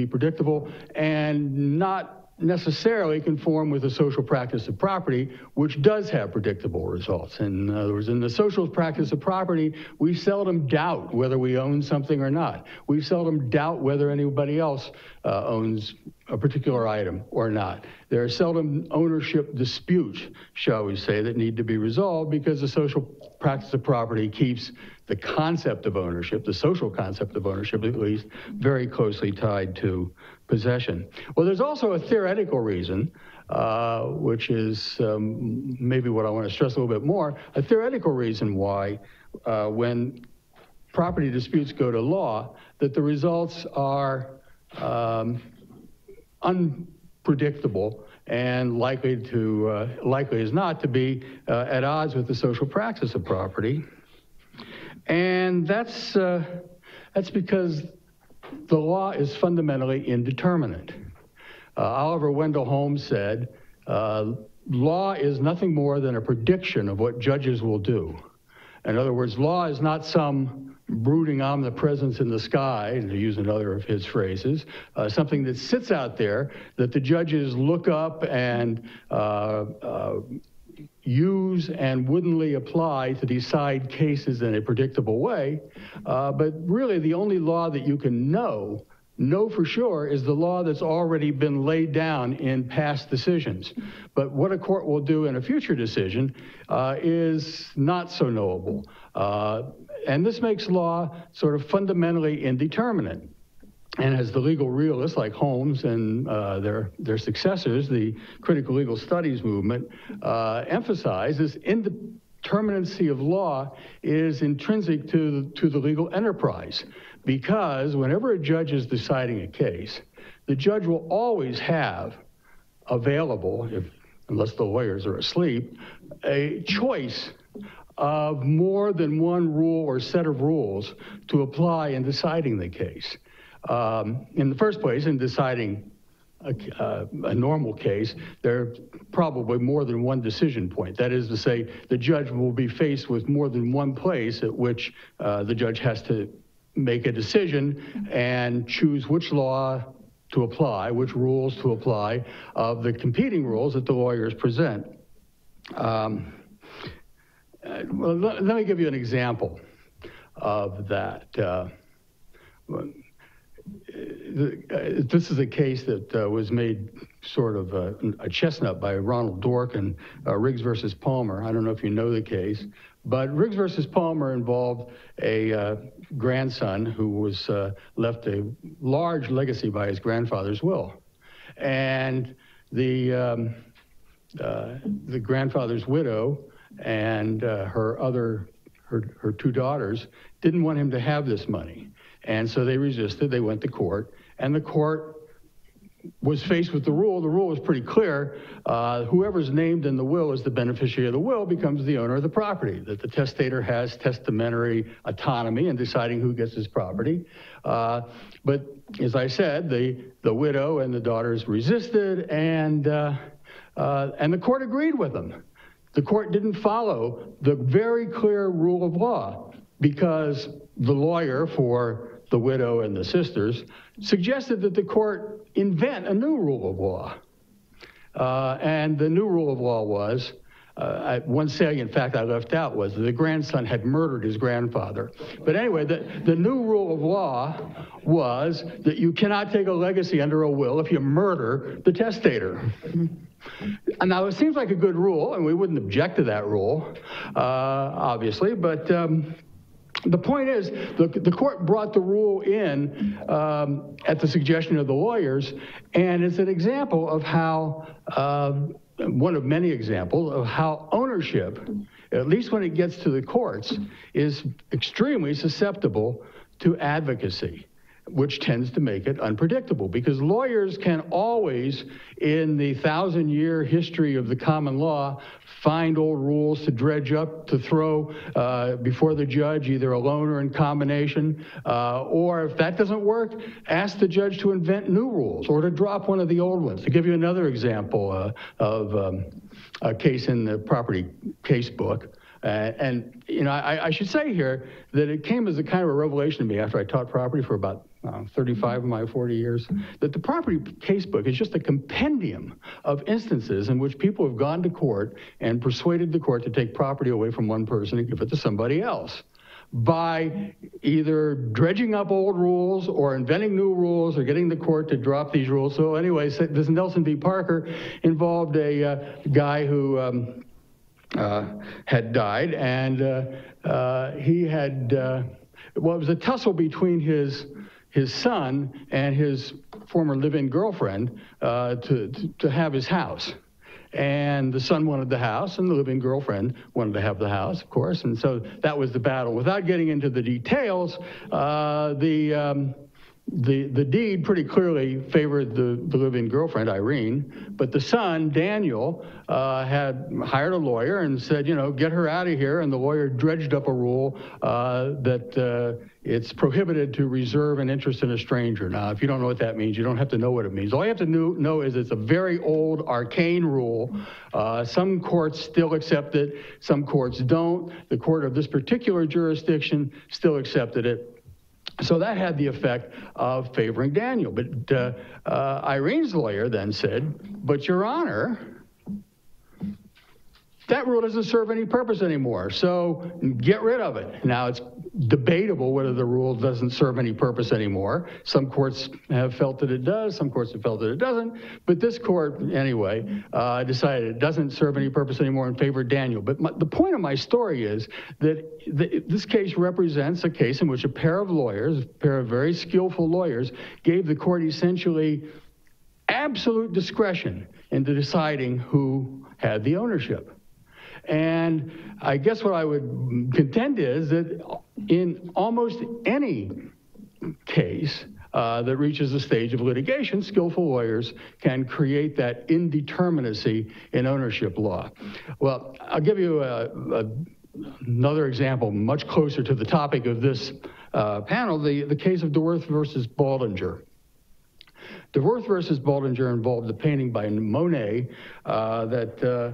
and not necessarily conform with the social practice of property, which does have predictable results. In other words, in the social practice of property, we seldom doubt whether we own something or not. We seldom doubt whether anybody else owns a particular item or not. There are seldom ownership disputes, shall we say, that need to be resolved because the social practice of property keeps the concept of ownership, the social concept of ownership at least, very closely tied to possession. Well, there's also a theoretical reason, which is maybe what I want to stress a little bit more, a theoretical reason why when property disputes go to law, that the results are unpredictable and likely as not to be at odds with the social practice of property. And that's because the law is fundamentally indeterminate. Oliver Wendell Holmes said, law is nothing more than a prediction of what judges will do. In other words, law is not some brooding omnipresence in the sky, to use another of his phrases, something that sits out there that the judges look up and use and woodenly apply to decide cases in a predictable way. But really, the only law that you can know for sure is the law that's already been laid down in past decisions. But what a court will do in a future decision is not so knowable. And this makes law sort of fundamentally indeterminate. And as the legal realists like Holmes and their successors, the critical legal studies movement, emphasize, this indeterminacy of law is intrinsic to the legal enterprise. Because whenever a judge is deciding a case, the judge will always have available, unless the lawyers are asleep, a choice of more than one rule or set of rules to apply in deciding the case. In the first place, in deciding a normal case, there are probably more than one decision point. That is to say, the judge will be faced with more than one place at which the judge has to make a decision and choose which law to apply, which rules to apply of the competing rules that the lawyers present. Well, let me give you an example of that. This is a case that was made sort of a chestnut by Ronald Dork and Riggs versus Palmer. I don't know if you know the case, but Riggs versus Palmer involved a grandson who was left a large legacy by his grandfather's will. And the grandfather's widow and her two daughters didn't want him to have this money. And so they resisted, they went to court, and the court was faced with the rule. The rule was pretty clear. Whoever's named in the will as the beneficiary of the will becomes the owner of the property, that the testator has testamentary autonomy in deciding who gets his property. But as I said, the widow and the daughters resisted, and the court agreed with them. The court didn't follow the very clear rule of law because the lawyer for the widow and the sisters suggested that the court invent a new rule of law. And the new rule of law was, one salient fact I left out was that the grandson had murdered his grandfather. But anyway, the new rule of law was that you cannot take a legacy under a will if you murder the testator. Now, it seems like a good rule, and we wouldn't object to that rule, obviously, but the point is, the court brought the rule in at the suggestion of the lawyers, and it's an example of how, one of many examples of how ownership, at least when it gets to the courts, is extremely susceptible to advocacy, which tends to make it unpredictable, because lawyers can always, in the 1,000-year history of the common law, find old rules to dredge up, to throw before the judge, either alone or in combination, or if that doesn't work, ask the judge to invent new rules or to drop one of the old ones. To give you another example of a case in the property case book, and you know, I should say here that it came as a kind of a revelation to me after I taught property for about 35 of my 40 years, that the property casebook is just a compendium of instances in which people have gone to court and persuaded the court to take property away from one person and give it to somebody else by either dredging up old rules or inventing new rules or getting the court to drop these rules. So anyway, this Nelson v. Parker involved a guy who had died, and he had, well, it was a tussle between his son and his former live-in girlfriend to have his house. And the son wanted the house, and the live-in girlfriend wanted to have the house, of course, and so that was the battle. Without getting into the details, the the deed pretty clearly favored the live-in girlfriend, Irene, but the son, Daniel, had hired a lawyer and said, you know, get her out of here, and the lawyer dredged up a rule that it's prohibited to reserve an interest in a stranger. Now, if you don't know what that means, you don't have to know what it means. All you have to know is it's a very old, arcane rule. Some courts still accept it, some courts don't. The court of this particular jurisdiction still accepted it. So that had the effect of favoring Daniel. But Irene's lawyer then said, but Your Honor, that rule doesn't serve any purpose anymore, so get rid of it. Now, it's debatable whether the rule doesn't serve any purpose anymore. Some courts have felt that it does, some courts have felt that it doesn't, but this court, anyway, decided it doesn't serve any purpose anymore and favored Daniel. But the point of my story is that this case represents a case in which a pair of lawyers, a pair of very skillful lawyers, gave the court essentially absolute discretion into deciding who had the ownership. And I guess what I would contend is that in almost any case that reaches the stage of litigation, skillful lawyers can create that indeterminacy in ownership law. Well, I'll give you another example much closer to the topic of this panel, the case of DeWorth versus Baldinger. DeWorth versus Baldinger involved a painting by Monet that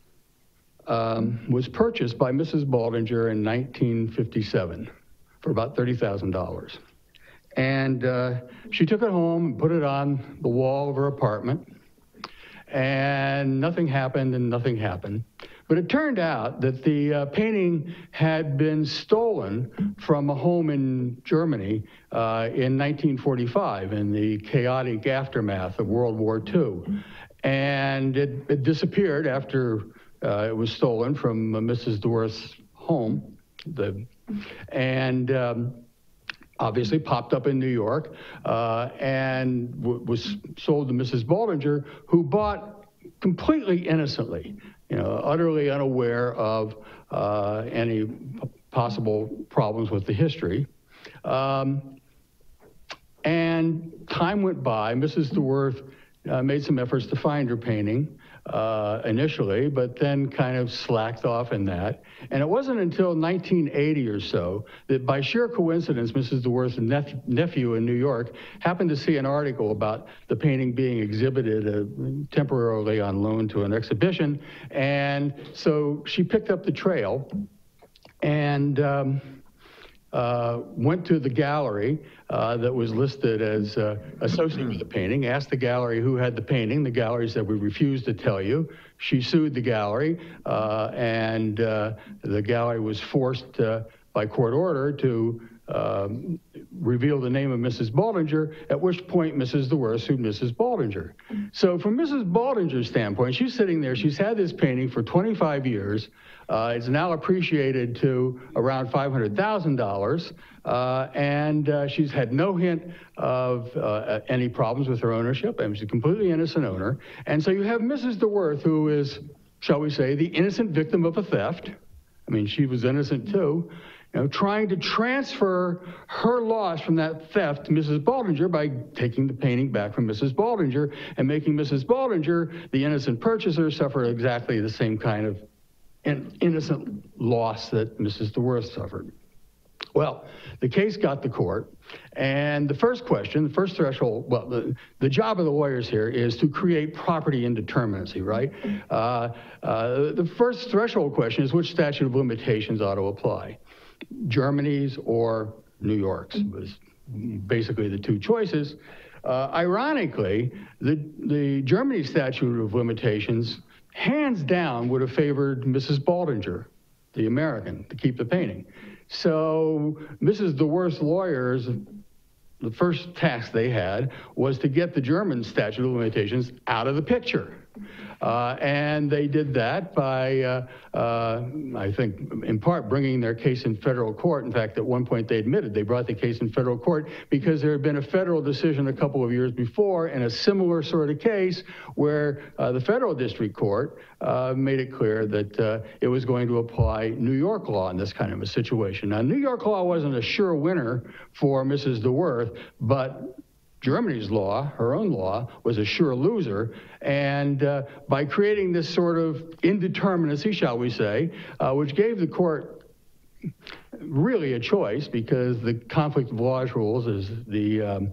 was purchased by Mrs. Baldinger in 1957 for about $30,000. And she took it home and put it on the wall of her apartment, and nothing happened and nothing happened. But it turned out that the painting had been stolen from a home in Germany in 1945 in the chaotic aftermath of World War II. And it disappeared after it was stolen from Mrs. DeWorth's home, and obviously popped up in New York and was sold to Mrs. Baldinger, who bought completely innocently, you know, utterly unaware of any possible problems with the history. And time went by. Mrs. DeWorth made some efforts to find her painting initially, but then kind of slacked off in that. And it wasn't until 1980 or so that by sheer coincidence, Mrs. DeWorth's nephew in New York happened to see an article about the painting being exhibited temporarily on loan to an exhibition. And so she picked up the trail and went to the gallery that was listed as associated with the painting, asked the gallery who had the painting. The gallery said, we refuse to tell you. She sued the gallery, and the gallery was forced by court order to reveal the name of Mrs. Baldinger, at which point Mrs. DeWorth sued Mrs. Baldinger. So from Mrs. Baldinger's standpoint, she's sitting there, she's had this painting for 25 years, it's now appreciated to around $500,000, and she's had no hint of any problems with her ownership, and she's a completely innocent owner. And so you have Mrs. DeWorth, who is, shall we say, the innocent victim of a theft. I mean, she was innocent too. You know, trying to transfer her loss from that theft to Mrs. Baldinger by taking the painting back from Mrs. Baldinger and making Mrs. Baldinger, the innocent purchaser, suffer exactly the same kind of innocent loss that Mrs. DeWorth suffered. Well, the case got to court, and the first question, the first threshold, well, the job of the lawyers here is to create property indeterminacy, right? The first threshold question is which statute of limitations ought to apply. Germany's or New York's was basically the two choices. Ironically, the Germany statute of limitations, hands down, would have favored Mrs. Baldinger, the American, to keep the painting. So Mrs. DeWorth's lawyers, the first task they had was to get the German statute of limitations out of the picture. And they did that by, I think, in part bringing their case in federal court. In fact, at one point they admitted they brought the case in federal court because there had been a federal decision a couple of years before in a similar sort of case where the federal district court made it clear that it was going to apply New York law in this kind of a situation. Now, New York law wasn't a sure winner for Mrs. DeWerth, but Germany's law, her own law, was a sure loser. And by creating this sort of indeterminacy, shall we say, which gave the court really a choice, because the conflict of laws rules is the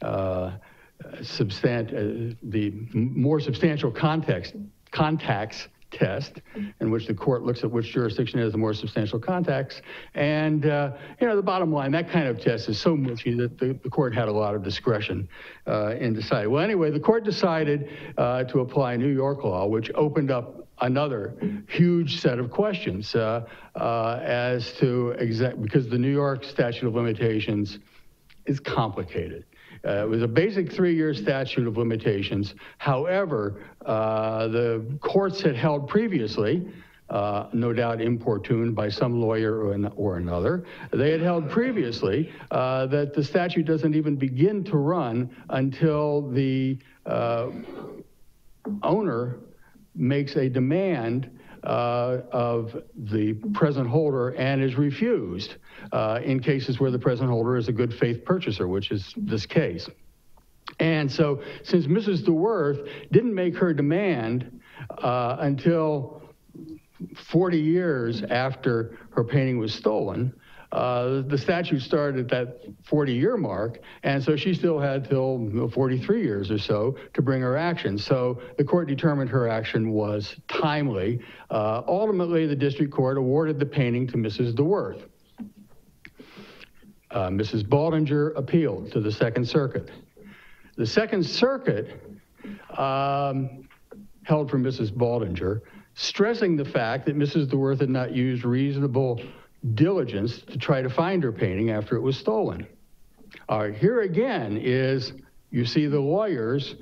more substantial contacts test, in which the court looks at which jurisdiction has the more substantial contacts. And, the bottom line, that kind of test is so mushy that the court had a lot of discretion in deciding. Well, anyway, the court decided to apply New York law, which opened up another huge set of questions as to because the New York statute of limitations is complicated. It was a basic 3-year statute of limitations. However, the courts had held previously, no doubt importuned by some lawyer or another, they had held previously that the statute doesn't even begin to run until the owner makes a demand of the present holder and is refused in cases where the present holder is a good faith purchaser, which is this case. And so since Mrs. DeWerth didn't make her demand until 40 years after her painting was stolen, the statute started at that 40-year mark, and so she still had till 43 years or so to bring her action. So the court determined her action was timely. Ultimately, the district court awarded the painting to Mrs. DeWerth. Mrs. Baldinger appealed to the Second Circuit. The Second Circuit held for Mrs. Baldinger, stressing the fact that Mrs. DeWerth had not used reasonable diligence to try to find her painting after it was stolen. Here again is, you see the lawyers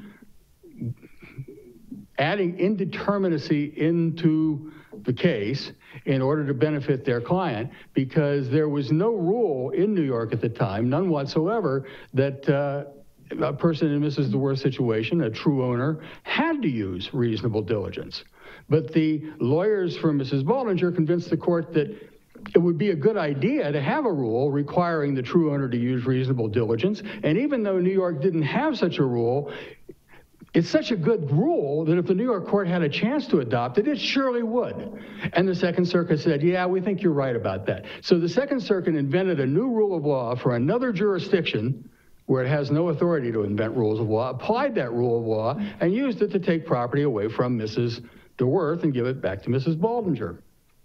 adding indeterminacy into the case in order to benefit their client, because there was no rule in New York at the time, none whatsoever, that a person in Mrs. DeWerth's situation, a true owner, had to use reasonable diligence. But the lawyers for Mrs. Baldinger convinced the court that it would be a good idea to have a rule requiring the true owner to use reasonable diligence. And even though New York didn't have such a rule, it's such a good rule that if the New York court had a chance to adopt it, it surely would. And the Second Circuit said, yeah, we think you're right about that. So the Second Circuit invented a new rule of law for another jurisdiction where it has no authority to invent rules of law, applied that rule of law, and used it to take property away from Mrs. DeWerth and give it back to Mrs. Baldinger.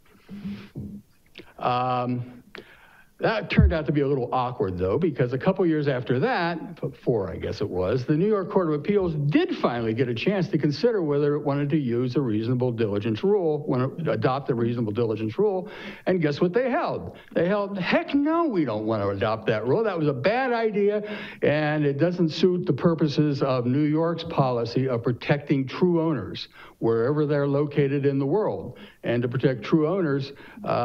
That turned out to be a little awkward, though, because a couple years after that, 4 I guess it was, the New York Court of Appeals did finally get a chance to consider whether it wanted to use a reasonable diligence rule, adopt a reasonable diligence rule, and guess what they held? They held, heck no, we don't want to adopt that rule. That was a bad idea, and it doesn't suit the purposes of New York's policy of protecting true owners wherever they're located in the world. And to protect true owners,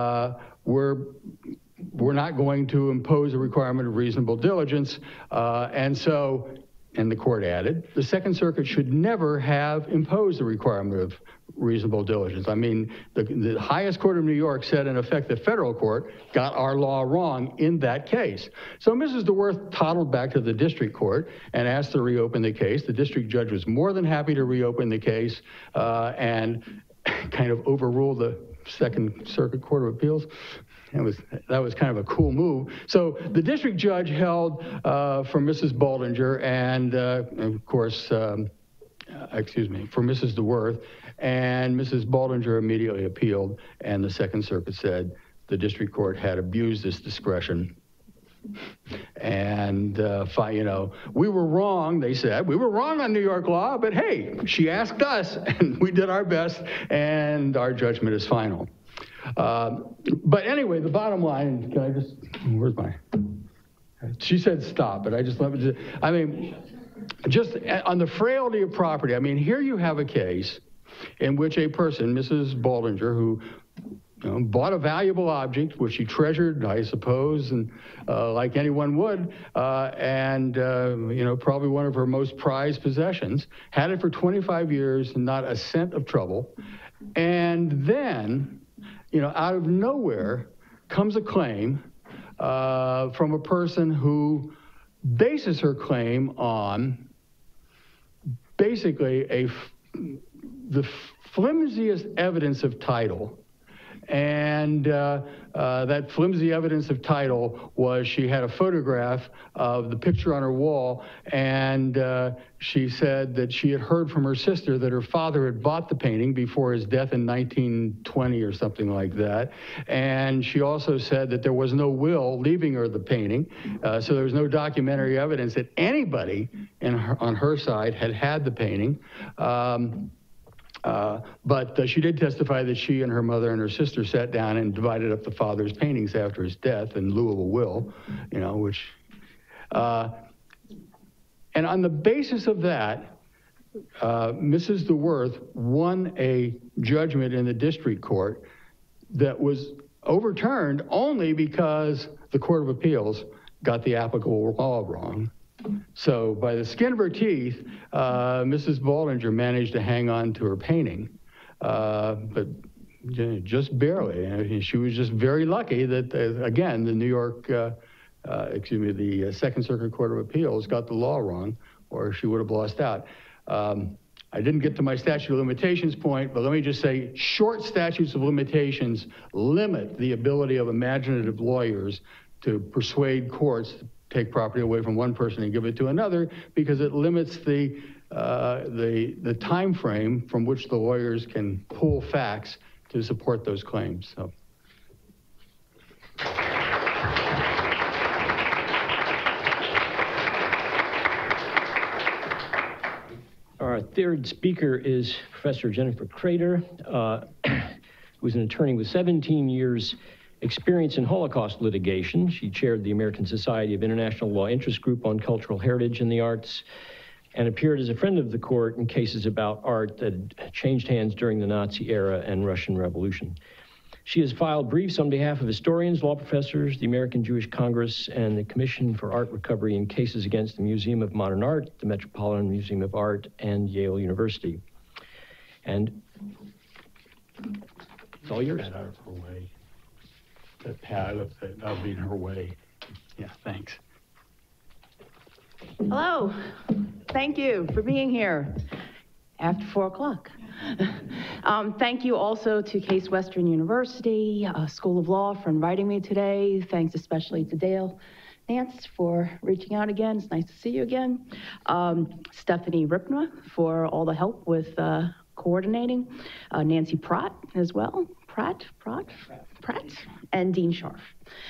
we're not going to impose a requirement of reasonable diligence. And the court added, the Second Circuit should never have imposed a requirement of reasonable diligence. I mean, the highest court of New York said, in effect, the federal court got our law wrong in that case. So Mrs. DeWerth toddled back to the district court and asked to reopen the case. The district judge was more than happy to reopen the case and kind of overruled the Second Circuit Court of Appeals. That was kind of a cool move. So the district judge held for Mrs. Baldinger and, of course, for Mrs. DeWerth, and Mrs. Baldinger immediately appealed, and the Second Circuit said the district court had abused its discretion. And, we were wrong, they said. We were wrong on New York law, but hey, she asked us, and we did our best, and our judgment is final. But anyway, the bottom line, can I just, where's my, she said stop, but I just let me just on the frailty of property, I mean, here you have a case in which a person, Mrs. Baldinger, who bought a valuable object, which she treasured, I suppose, and like anyone would, and probably one of her most prized possessions, had it for 25 years and not a cent of trouble. And then, out of nowhere comes a claim from a person who bases her claim on basically the flimsiest evidence of title. And that flimsy evidence of title was she had a photograph of the picture on her wall, and she said that she had heard from her sister that her father had bought the painting before his death in 1920 or something like that. And she also said that there was no will leaving her the painting, so there was no documentary evidence that anybody on her side had the painting. But she did testify that she and her mother and her sister sat down and divided up the father's paintings after his death in lieu of a will, which... and on the basis of that, Mrs. DeWorth won a judgment in the district court that was overturned only because the Court of Appeals got the applicable law wrong. So by the skin of her teeth, Mrs. Baldinger managed to hang on to her painting, but just barely. She was just very lucky that, again, the the Second Circuit Court of Appeals got the law wrong, or she would have lost out. I didn't get to my statute of limitations point, but let me just say, short statutes of limitations limit the ability of imaginative lawyers to persuade courts to take property away from one person and give it to another, because it limits the time frame from which the lawyers can pull facts to support those claims. So. Our third speaker is Professor Jennifer Crater, who's an attorney with 17 years experience in Holocaust litigation. She chaired the American Society of International Law Interest Group on Cultural Heritage and the Arts, and appeared as a friend of the court in cases about art that changed hands during the Nazi era and Russian Revolution. She has filed briefs on behalf of historians, law professors, the American Jewish Congress, and the Commission for Art Recovery in cases against the Museum of Modern Art, the Metropolitan Museum of Art, and Yale University. And it's all yours. That pad, that'll be in her way. Yeah, thanks. Hello. Thank you for being here after 4 o'clock. Thank you also to Case Western University School of Law for inviting me today. Thanks especially to Dale Nance for reaching out again. It's nice to see you again. Stephanie Ripna for all the help with coordinating. Nancy Pratt as well. Pratt, and Dean Scharf.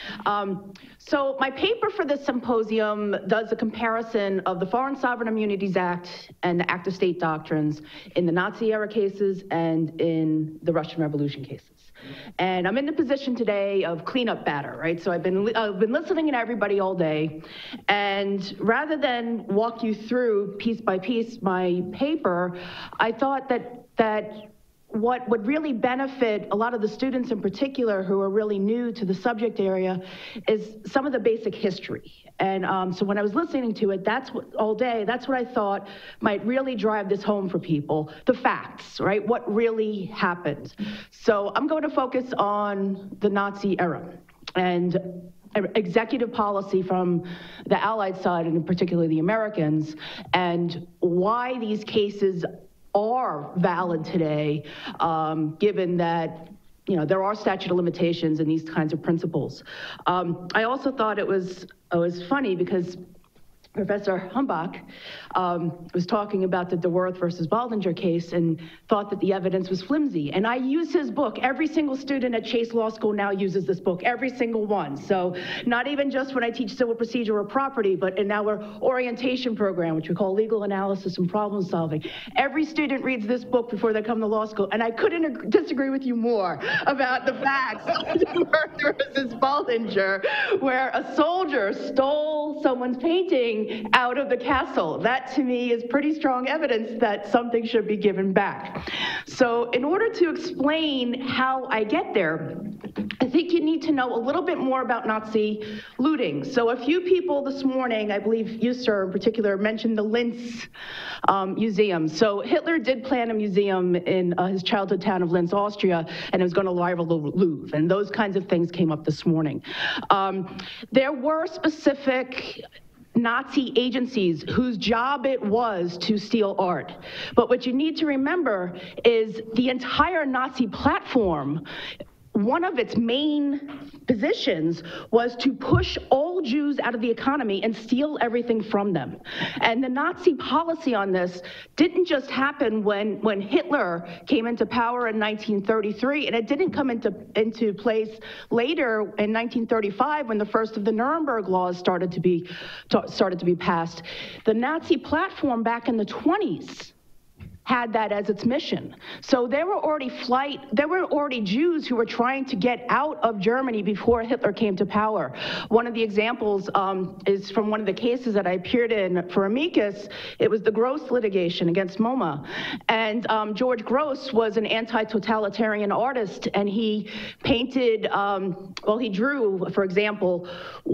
So my paper for this symposium does a comparison of the Foreign Sovereign Immunities Act and the Act of State doctrines in the Nazi era cases and in the Russian Revolution cases. And I'm in the position today of cleanup batter, right? So I've been listening to everybody all day, and rather than walk you through piece by piece my paper, I thought that what would really benefit a lot of the students in particular who are really new to the subject area is some of the basic history. And so when I was listening to it, that's what I thought might really drive this home for people, the facts, right? What really happened. So I'm going to focus on the Nazi era and executive policy from the Allied side, and particularly the Americans, and why these cases are valid today, given that there are statute of limitations and these kinds of principles. I also thought it was funny because Professor Humbach was talking about the DeWorth versus Baldinger case and thought that the evidence was flimsy. And I use his book. Every single student at Chase Law School now uses this book, every single one. So not even just when I teach civil procedure or property, but in our orientation program, which we call legal analysis and problem solving. Every student reads this book before they come to law school. And I couldn't disagree with you more about the facts of DeWorth versus Baldinger, where a soldier stole someone's painting something out of the castle. That, to me, is pretty strong evidence that something should be given back. So in order to explain how I get there, I think you need to know a little bit more about Nazi looting. So a few people this morning, I believe you, sir, in particular, mentioned the Linz Museum. So Hitler did plan a museum in his childhood town of Linz, Austria, and it was going to rival the Louvre, and those kinds of things came up this morning. There were specific Nazi agencies whose job it was to steal art. But what you need to remember is the entire Nazi platform, one of its main positions was to push all Jews out of the economy and steal everything from them. And the Nazi policy on this didn't just happen when Hitler came into power in 1933, and it didn't come into place later in 1935 when the first of the Nuremberg laws started to be passed. The Nazi platform back in the 20s had that as its mission. So there were already Jews who were trying to get out of Germany before Hitler came to power. One of the examples is from one of the cases that I appeared in for amicus. It was the Gross litigation against MoMA. And George Gross was an anti-totalitarian artist, and he painted, he drew, for example,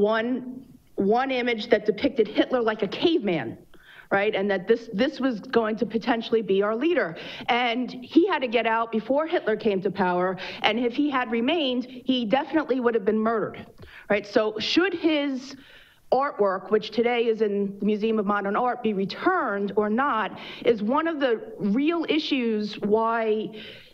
one image that depicted Hitler like a caveman, right? And that this was going to potentially be our leader. And he had to get out before Hitler came to power, and if he had remained, he definitely would have been murdered, right? So should his artwork, which today is in the Museum of Modern Art, be returned or not, is one of the real issues why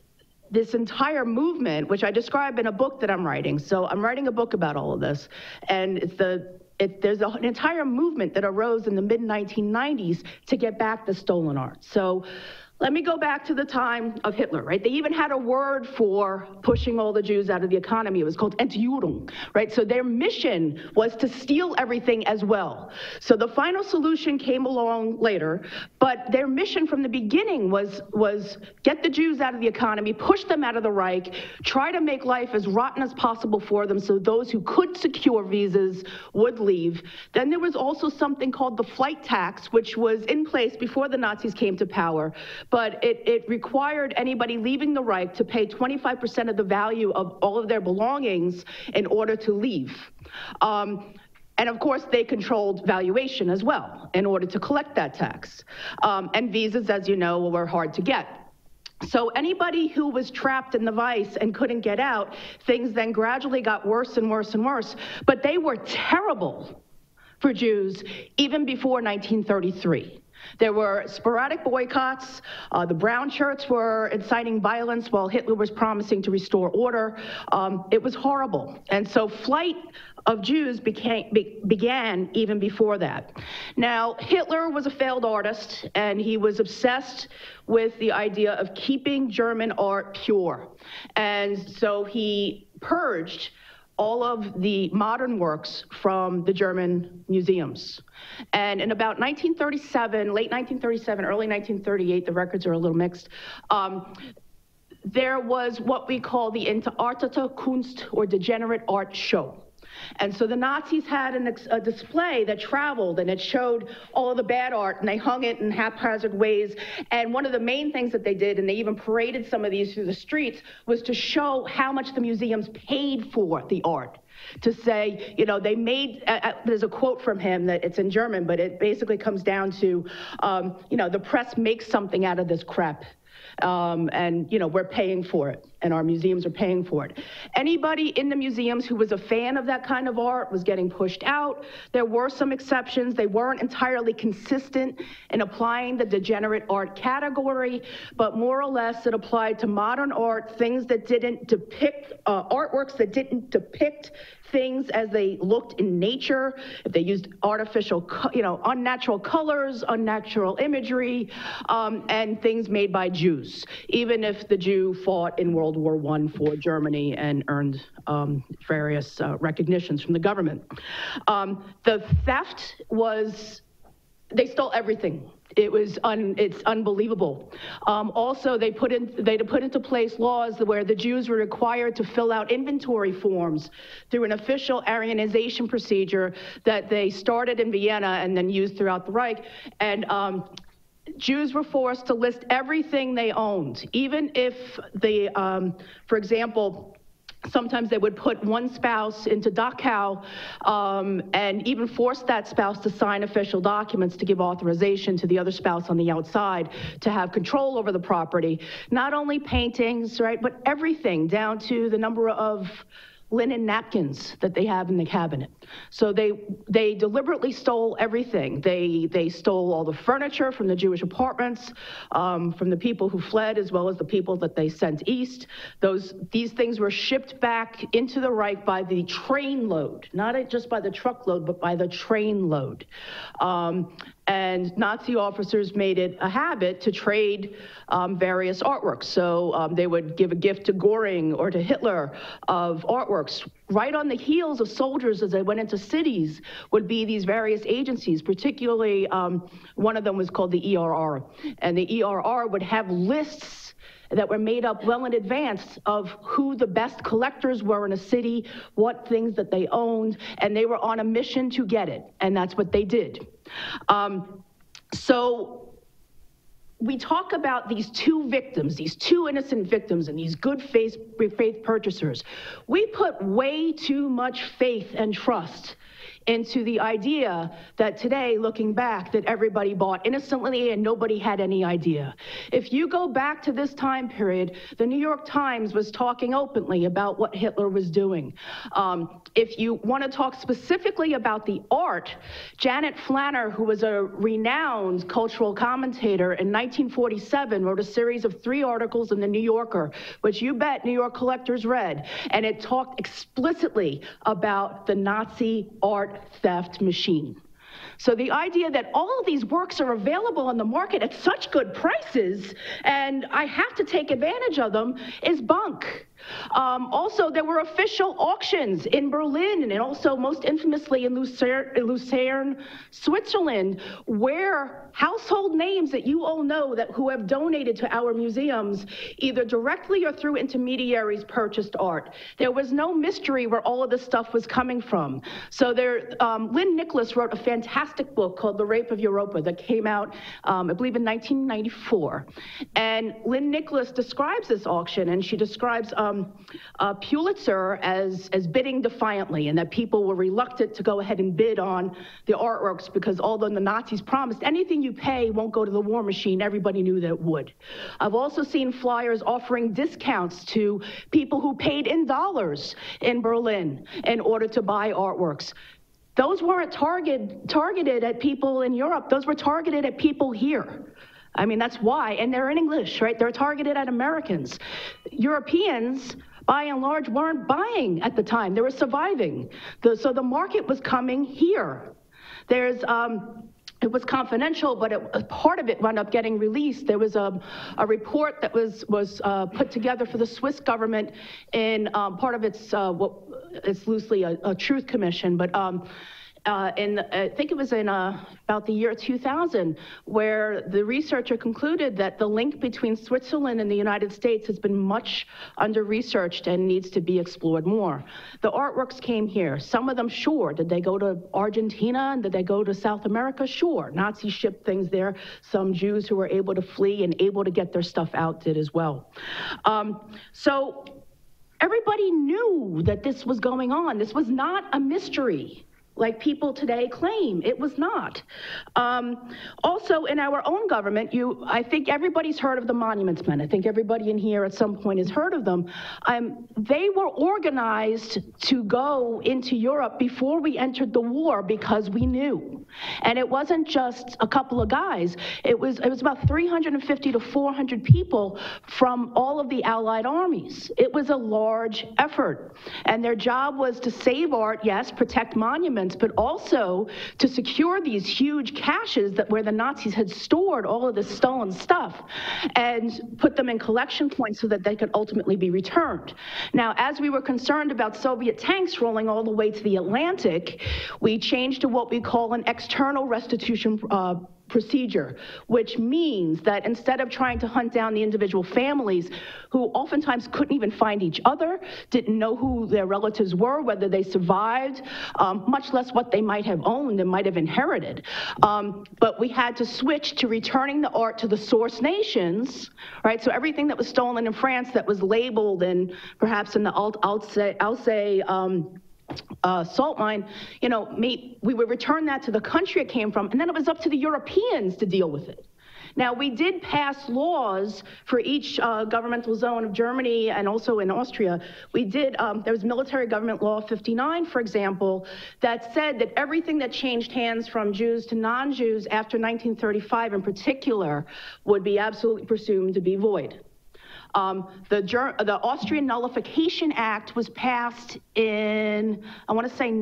this entire movement, which I describe in a book that I'm writing. So I'm writing a book about all of this, and there's an entire movement that arose in the mid-1990s to get back the stolen art. So let me go back to the time of Hitler, right? They even had a word for pushing all the Jews out of the economy. It was called Entjudung, right? So their mission was to steal everything as well. So the final solution came along later, but their mission from the beginning was get the Jews out of the economy, push them out of the Reich, try to make life as rotten as possible for them so those who could secure visas would leave. Then there was also something called the flight tax, which was in place before the Nazis came to power. But it required anybody leaving the Reich to pay 25% of the value of all of their belongings in order to leave. And of course, they controlled valuation as well in order to collect that tax. And visas, as you know, were hard to get. So anybody who was trapped in the vice and couldn't get out, things then gradually got worse and worse and worse. But they were terrible for Jews even before 1933. There were sporadic boycotts. The brown shirts were inciting violence while Hitler was promising to restore order. It was horrible. And so flight of Jews began even before that. Now, Hitler was a failed artist, and he was obsessed with the idea of keeping German art pure. And so he purged all of the modern works from the German museums. And in about 1937, late 1937, early 1938, the records are a little mixed, there was what we call the Entartete Kunst, or degenerate art show. And so the Nazis had a display that traveled, and it showed all of the bad art, and they hung it in haphazard ways. And one of the main things that they did, and they even paraded some of these through the streets, was to show how much the museums paid for the art. To say, you know, they made, there's a quote from him that it's in German, but it basically comes down to, you know, the press makes something out of this crap. And, you know, we're paying for it, and our museums are paying for it. Anybody in the museums who was a fan of that kind of art was getting pushed out. There were some exceptions. They weren't entirely consistent in applying the degenerate art category, but more or less it applied to modern art, things that didn't depict, artworks that didn't depict things as they looked in nature, if they used artificial, you know, unnatural colors, unnatural imagery, and things made by Jews, even if the Jew fought in World War I for Germany and earned various recognitions from the government. The theft was, they stole everything it's unbelievable. Also, they put into place laws where the Jews were required to fill out inventory forms through an official Aryanization procedure that they started in Vienna and then used throughout the Reich. And Jews were forced to list everything they owned, even if they, for example, sometimes they would put one spouse into Dachau and even force that spouse to sign official documents to give authorization to the other spouse on the outside to have control over the property. Not only paintings, right, but everything down to the number of linen napkins that they have in the cabinet. So they deliberately stole everything. They stole all the furniture from the Jewish apartments, from the people who fled, as well as the people that they sent east. These things were shipped back into the Reich by the train load, not just by the truckload, but by the train load. And Nazi officers made it a habit to trade various artworks. So they would give a gift to Göring or to Hitler of artworks. Right on the heels of soldiers as they went into cities would be these various agencies, particularly one of them was called the ERR. And the ERR would have lists that were made up well in advance of who the best collectors were in a city, what things that they owned, and they were on a mission to get it, and that's what they did. So we talk about these two victims, these two innocent victims, and these good faith purchasers. We put way too much faith and trust into the idea that today, looking back, that everybody bought innocently and nobody had any idea. If you go back to this time period, the New York Times was talking openly about what Hitler was doing. If you want to talk specifically about the art, Janet Flanner, who was a renowned cultural commentator in 1947, wrote a series of 3 articles in the New Yorker, which you bet New York collectors read, and it talked explicitly about the Nazi art theft machine. So the idea that all of these works are available on the market at such good prices and I have to take advantage of them is bunk. Also, there were official auctions in Berlin and also most infamously in Lucerne, Switzerland, where household names that you all know that who have donated to our museums, either directly or through intermediaries, purchased art. There was no mystery where all of this stuff was coming from. So Lynn Nicholas wrote a fantastic book called The Rape of Europa that came out, I believe, in 1994. And Lynn Nicholas describes this auction, and she describes Pulitzer as bidding defiantly, and that people were reluctant to go ahead and bid on the artworks because although the Nazis promised anything you pay won't go to the war machine, everybody knew that it would. I've also seen flyers offering discounts to people who paid in dollars in Berlin in order to buy artworks. Those weren't targeted at people in Europe. Those were targeted at people here. I mean, that's why, and they're in English, right? They're targeted at Americans. Europeans, by and large, weren't buying at the time. They were surviving. So the market was coming here. It was confidential, but part of it wound up getting released. There was a report that was put together for the Swiss government in part of its, it's loosely a truth commission, but I think it was in about the year 2000, where the researcher concluded that the link between Switzerland and the United States has been much under-researched and needs to be explored more. The artworks came here. Some of them, sure. Did they go to Argentina and did they go to South America? Sure. Nazis shipped things there. Some Jews who were able to flee and able to get their stuff out did as well. So everybody knew that this was going on. This was not a mystery like people today claim. It was not. Also, in our own government, I think everybody's heard of the Monuments Men. I think everybody in here at some point has heard of them. They were organized to go into Europe before we entered the war because we knew. And it wasn't just a couple of guys. It was about 350 to 400 people from all of the Allied armies. It was a large effort. And their job was to save art, yes, protect monuments, but also to secure these huge caches where the Nazis had stored all of this stolen stuff and put them in collection points so that they could ultimately be returned. Now, as we were concerned about Soviet tanks rolling all the way to the Atlantic, we changed to what we call an external restitution procedure, which means that instead of trying to hunt down the individual families who oftentimes couldn't even find each other, didn't know who their relatives were, whether they survived, much less what they might have owned and might have inherited. But we had to switch to returning the art to the source nations, right? So everything that was stolen in France that was labeled and perhaps in the Alsace salt mine, you know, we would return that to the country it came from, and then it was up to the Europeans to deal with it. Now, we did pass laws for each governmental zone of Germany and also in Austria. We did, there was Military Government Law 59, for example, that said that everything that changed hands from Jews to non-Jews after 1935 in particular would be absolutely presumed to be void. The Austrian Nullification Act was passed in, I want to say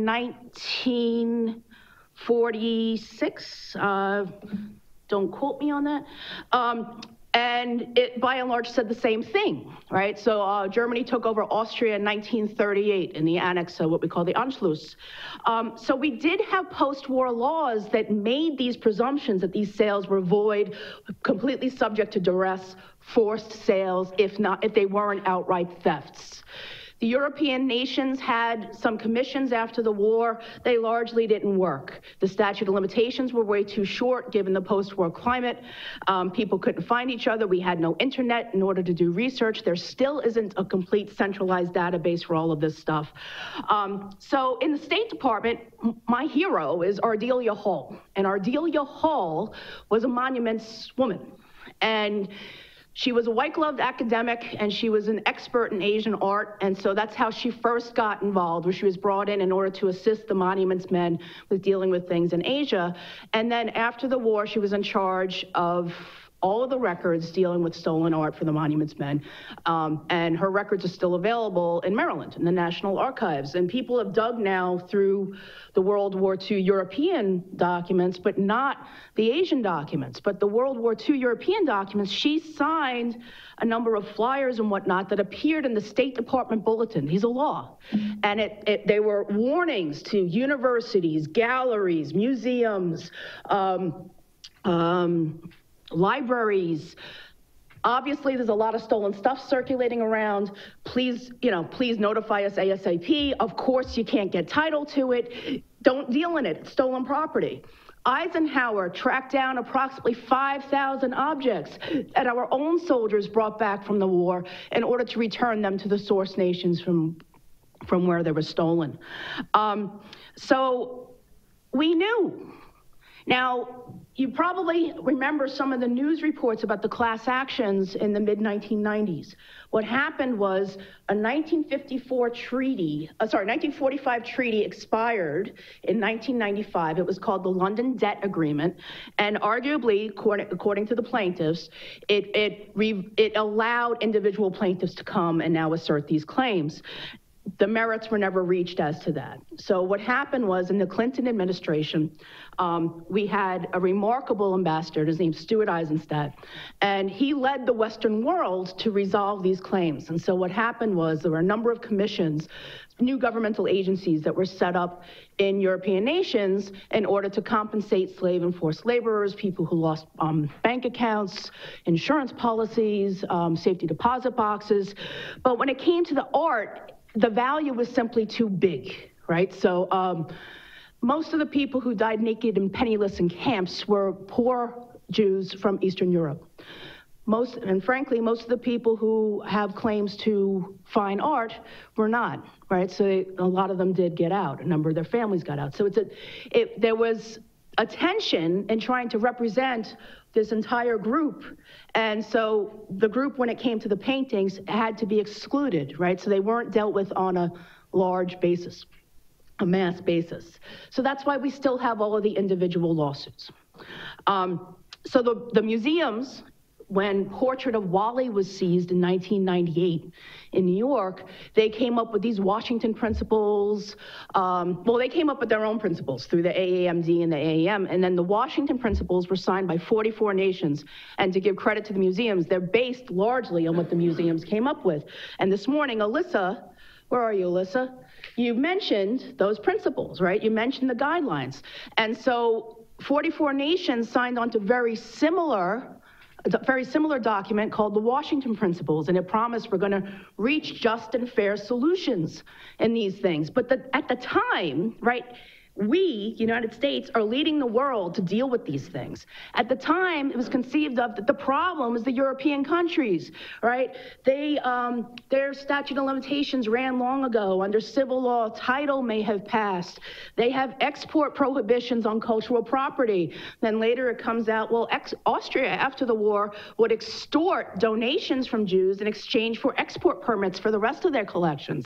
1946. Don't quote me on that. And it, by and large, said the same thing, right? So Germany took over Austria in 1938 in the annex of what we call the Anschluss. So we did have post-war laws that made these presumptions that these sales were void, completely subject to duress, forced sales, if they weren't outright thefts. The European nations had some commissions after the war. They largely didn't work. The statute of limitations were way too short given the post-war climate. People couldn't find each other. We had no internet in order to do research. There still isn't a complete centralized database for all of this stuff. So in the State Department, my hero is Ardelia Hall. And Ardelia Hall was a monuments woman. And she was a white-gloved academic, and she was an expert in Asian art, and so that's how she first got involved, where she was brought in order to assist the monuments men with dealing with things in Asia. And then after the war, she was in charge of all of the records dealing with stolen art for the monuments men, and her records are still available in Maryland, in the National Archives. And people have dug now through the World War II European documents, but not the Asian documents. But the World War II European documents, she signed a number of flyers and whatnot that appeared in the State Department bulletin. These are law. And they were warnings to universities, galleries, museums, libraries. Obviously, there's a lot of stolen stuff circulating around. Please, please notify us ASAP. Of course, you can't get title to it. Don't deal in it. It's stolen property. Eisenhower tracked down approximately 5,000 objects that our own soldiers brought back from the war in order to return them to the source nations from where they were stolen. So we knew. Now, you probably remember some of the news reports about the class actions in the mid-1990s. What happened was a 1945 treaty expired in 1995. It was called the London Debt Agreement, and arguably, according to the plaintiffs, it allowed individual plaintiffs to come and now assert these claims. The merits were never reached as to that. So what happened was, in the Clinton administration, we had a remarkable ambassador, his name's Stuart Eisenstadt, and he led the Western world to resolve these claims. And so what happened was there were a number of commissions, new governmental agencies that were set up in European nations in order to compensate slave and forced laborers, people who lost bank accounts, insurance policies, safety deposit boxes. But when it came to the art, the value was simply too big, right? So most of the people who died naked and penniless in camps were poor Jews from Eastern Europe. And frankly, most of the people who have claims to fine art were not, right? So a lot of them did get out. A number of their families got out. So there was a tension in trying to represent this entire group. And so the group, when it came to the paintings, had to be excluded, right? So they weren't dealt with on a large basis, a mass basis. So that's why we still have all of the individual lawsuits. So the museums, when Portrait of Wally was seized in 1998 in New York, they came up with these Washington principles. Well, they came up with their own principles through the AAMD and the AAM, and then the Washington principles were signed by 44 nations. And to give credit to the museums, they're based largely on what the museums came up with. And this morning, Alyssa, where are you, Alyssa? You mentioned those principles, right? You mentioned the guidelines. And so 44 nations signed on to a very similar document called the Washington Principles, and it promised we're going to reach just and fair solutions in these things. But at the time, right, we, United States, are leading the world to deal with these things. At the time, it was conceived of that the problem is the European countries, right? Their statute of limitations ran long ago. Under civil law, title may have passed. They have export prohibitions on cultural property. Then later it comes out, well, Austria, after the war, would extort donations from Jews in exchange for export permits for the rest of their collections.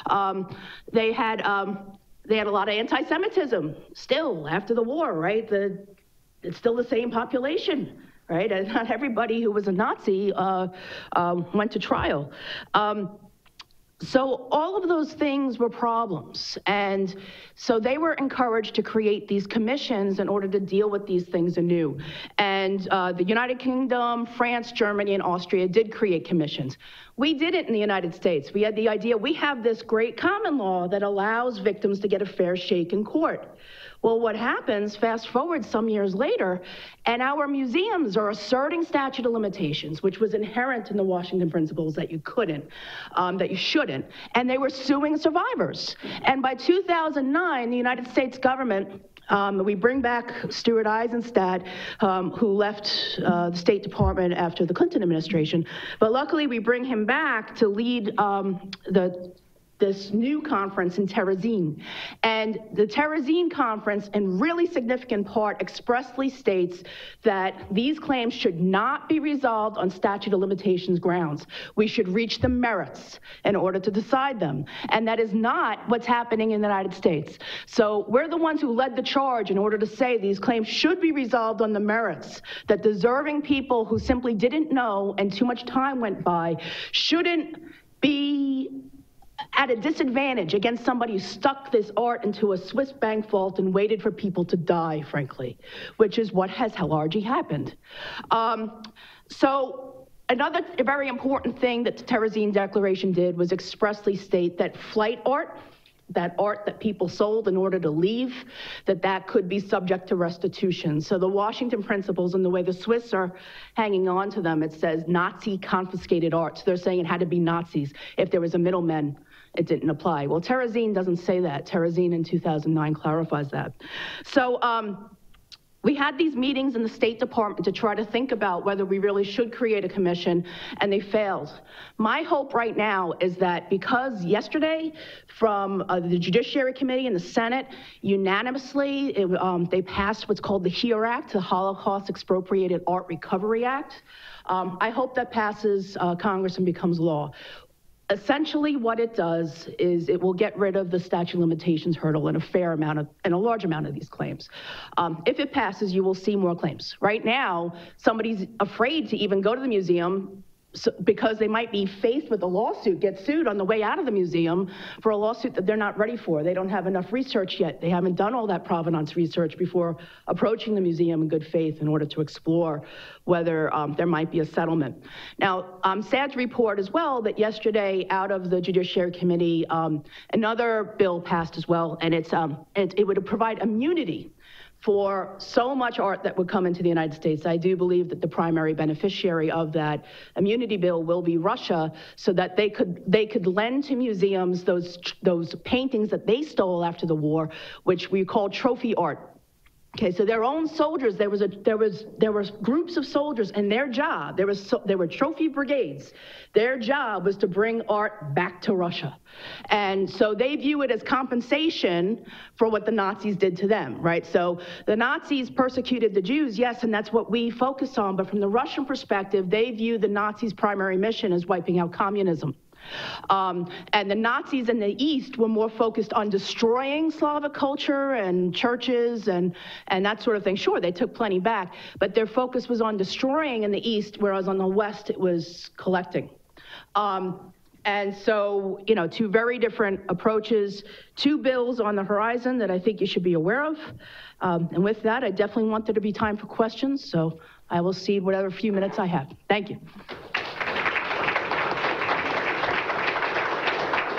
They had a lot of anti-Semitism still after the war, right? It's still the same population, right? And not everybody who was a Nazi went to trial. So all of those things were problems. And so they were encouraged to create these commissions in order to deal with these things anew. And the United Kingdom, France, Germany, and Austria did create commissions. We did it in the United States. We had the idea, we have this great common law that allows victims to get a fair shake in court. Well, what happens, fast forward some years later, and our museums are asserting statute of limitations, which was inherent in the Washington Principles that you couldn't, that you shouldn't, and they were suing survivors. And by 2009, the United States government, we bring back Stuart Eizenstat, who left the State Department after the Clinton administration, but luckily we bring him back to lead this new conference in Terezin. And the Terezin conference, in really significant part, expressly states that these claims should not be resolved on statute of limitations grounds. We should reach the merits in order to decide them. And that is not what's happening in the United States. So we're the ones who led the charge in order to say these claims should be resolved on the merits, that deserving people who simply didn't know and too much time went by shouldn't be at a disadvantage against somebody who stuck this art into a Swiss bank vault and waited for people to die, frankly, which is what has largely happened. So another very important thing that the Terezin Declaration did was expressly state that flight art, that art that people sold in order to leave, that could be subject to restitution. So the Washington Principles and the way the Swiss are hanging on to them, it says Nazi confiscated art. So they're saying it had to be Nazis. If there was a middleman, it didn't apply. Well, Terezin doesn't say that. Terezin in 2009 clarifies that. So we had these meetings in the State Department to try to think about whether we really should create a commission, and they failed. My hope right now is that because yesterday from the Judiciary Committee and the Senate, unanimously, they passed what's called the HERE Act, the Holocaust Expropriated Art Recovery Act. I hope that passes Congress and becomes law. Essentially, what it does is it will get rid of the statute of limitations hurdle in a large amount of these claims. If it passes, you will see more claims. Right now, somebody's afraid to even go to the museum because they might be faced with a lawsuit, get sued on the way out of the museum for a lawsuit that they're not ready for. They don't have enough research yet. They haven't done all that provenance research before approaching the museum in good faith in order to explore whether there might be a settlement. Now, I'm sad to report as well that yesterday out of the Judiciary Committee, another bill passed as well, and it would provide immunity for so much art that would come into the United States. I do believe that the primary beneficiary of that immunity bill will be Russia, so that they could lend to museums those paintings that they stole after the war, which we call trophy art. Okay, so their own soldiers, there were groups of soldiers, and their job, there were trophy brigades. Their job was to bring art back to Russia. And so they view it as compensation for what the Nazis did to them, right? So the Nazis persecuted the Jews, yes, and that's what we focus on, but from the Russian perspective, they view the Nazis' primary mission as wiping out communism. And the Nazis in the East were more focused on destroying Slavic culture and churches and that sort of thing. Sure, they took plenty back, but their focus was on destroying in the East, whereas on the West it was collecting. And so, two very different approaches, two bills on the horizon that I think you should be aware of. And with that, I definitely want there to be time for questions, so I will cede whatever few minutes I have. Thank you.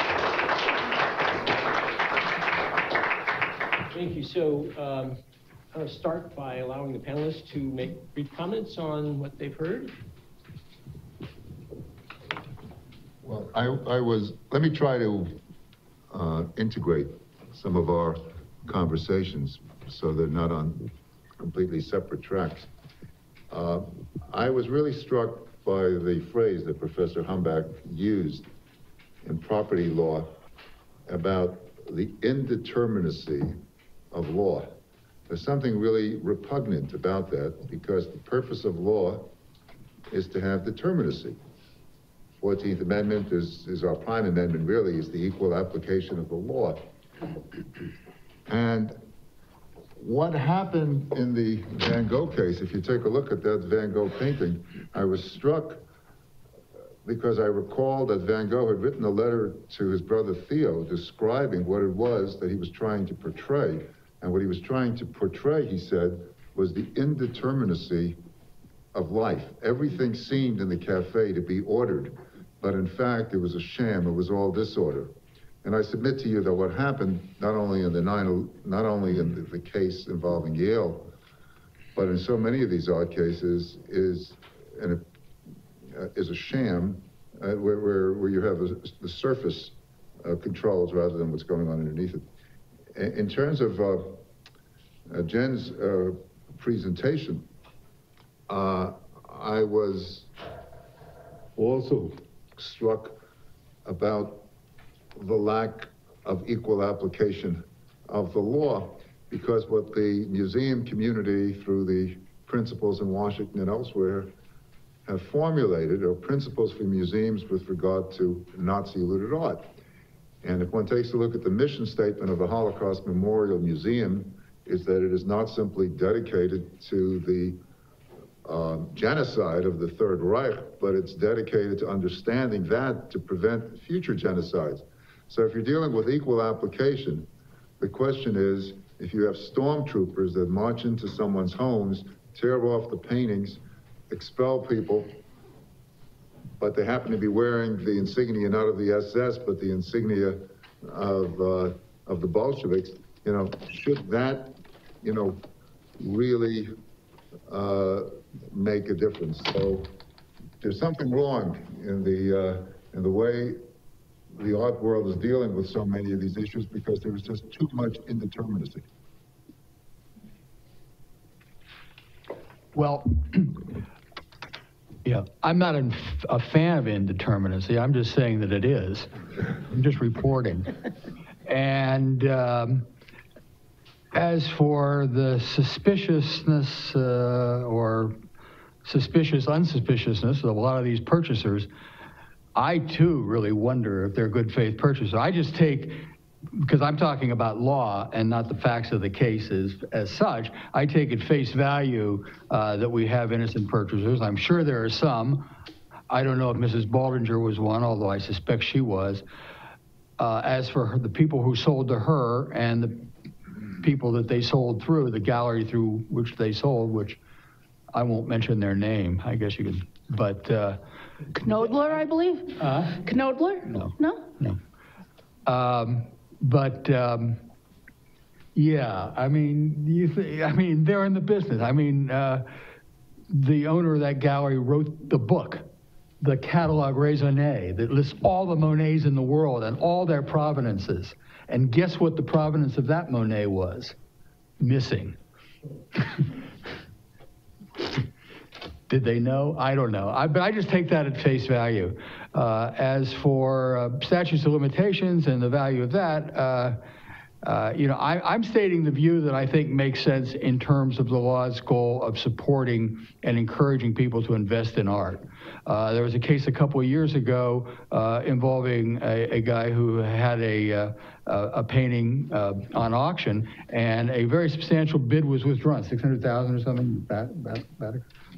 Thank you. So start by allowing the panelists to make brief comments on what they've heard. Well, let me try to integrate some of our conversations so they're not on completely separate tracks. I was really struck by the phrase that Professor Humbach used in property law about the indeterminacy of law. There's something really repugnant about that, because the purpose of law is to have determinacy. 14th Amendment is our prime amendment, really, is the equal application of the law. And what happened in the Van Gogh case, if you take a look at that Van Gogh painting, I was struck because I recall that Van Gogh had written a letter to his brother Theo describing what it was that he was trying to portray. And what he was trying to portray, he said, was the indeterminacy of life. Everything seemed in the cafe to be ordered, but in fact, it was a sham. It was all disorder. And I submit to you that what happened, not only in the case involving Yale, but in so many of these art cases, is a sham where you have the surface controls rather than what's going on underneath it. In terms of Jen's presentation, I was also struck about the lack of equal application of the law, because what the museum community, through the principals in Washington and elsewhere, have formulated are principles for museums with regard to Nazi-looted art. And if one takes a look at the mission statement of the Holocaust Memorial Museum, is that it is not simply dedicated to the genocide of the Third Reich, but it's dedicated to understanding that to prevent future genocides. So if you're dealing with equal application, the question is, if you have stormtroopers that march into someone's homes, tear off the paintings, expel people, but they happen to be wearing the insignia not of the SS, but the insignia of the Bolsheviks, should that, really make a difference? So there's something wrong in the way the art world is dealing with so many of these issues, because there is just too much indeterminacy. Well, yeah, I'm not a fan of indeterminacy. I'm just saying that it is. I'm just reporting. And as for the suspiciousness or suspicious unsuspiciousness of a lot of these purchasers, I too really wonder if they're good faith purchasers. I just take, because I'm talking about law and not the facts of the cases as such, I take at face value that we have innocent purchasers. I'm sure there are some. I don't know if Mrs. Baldinger was one, although I suspect she was. As for the people who sold to her and the people that they sold through, the gallery through which they sold, which I won't mention their name, I guess you could, but... Knodler, I believe? Knodler? No. No? No. Yeah, I mean, they're in the business. I mean, the owner of that gallery wrote the book, the Catalogue Raisonné, that lists all the Monets in the world and all their provenances. And guess what the provenance of that Monet was? Missing. Did they know? I don't know. But I just take that at face value. As for statutes of limitations and the value of that, I'm stating the view that I think makes sense in terms of the law's goal of supporting and encouraging people to invest in art. There was a case a couple of years ago involving a guy who had a painting on auction, and a very substantial bid was withdrawn, $600,000 or something.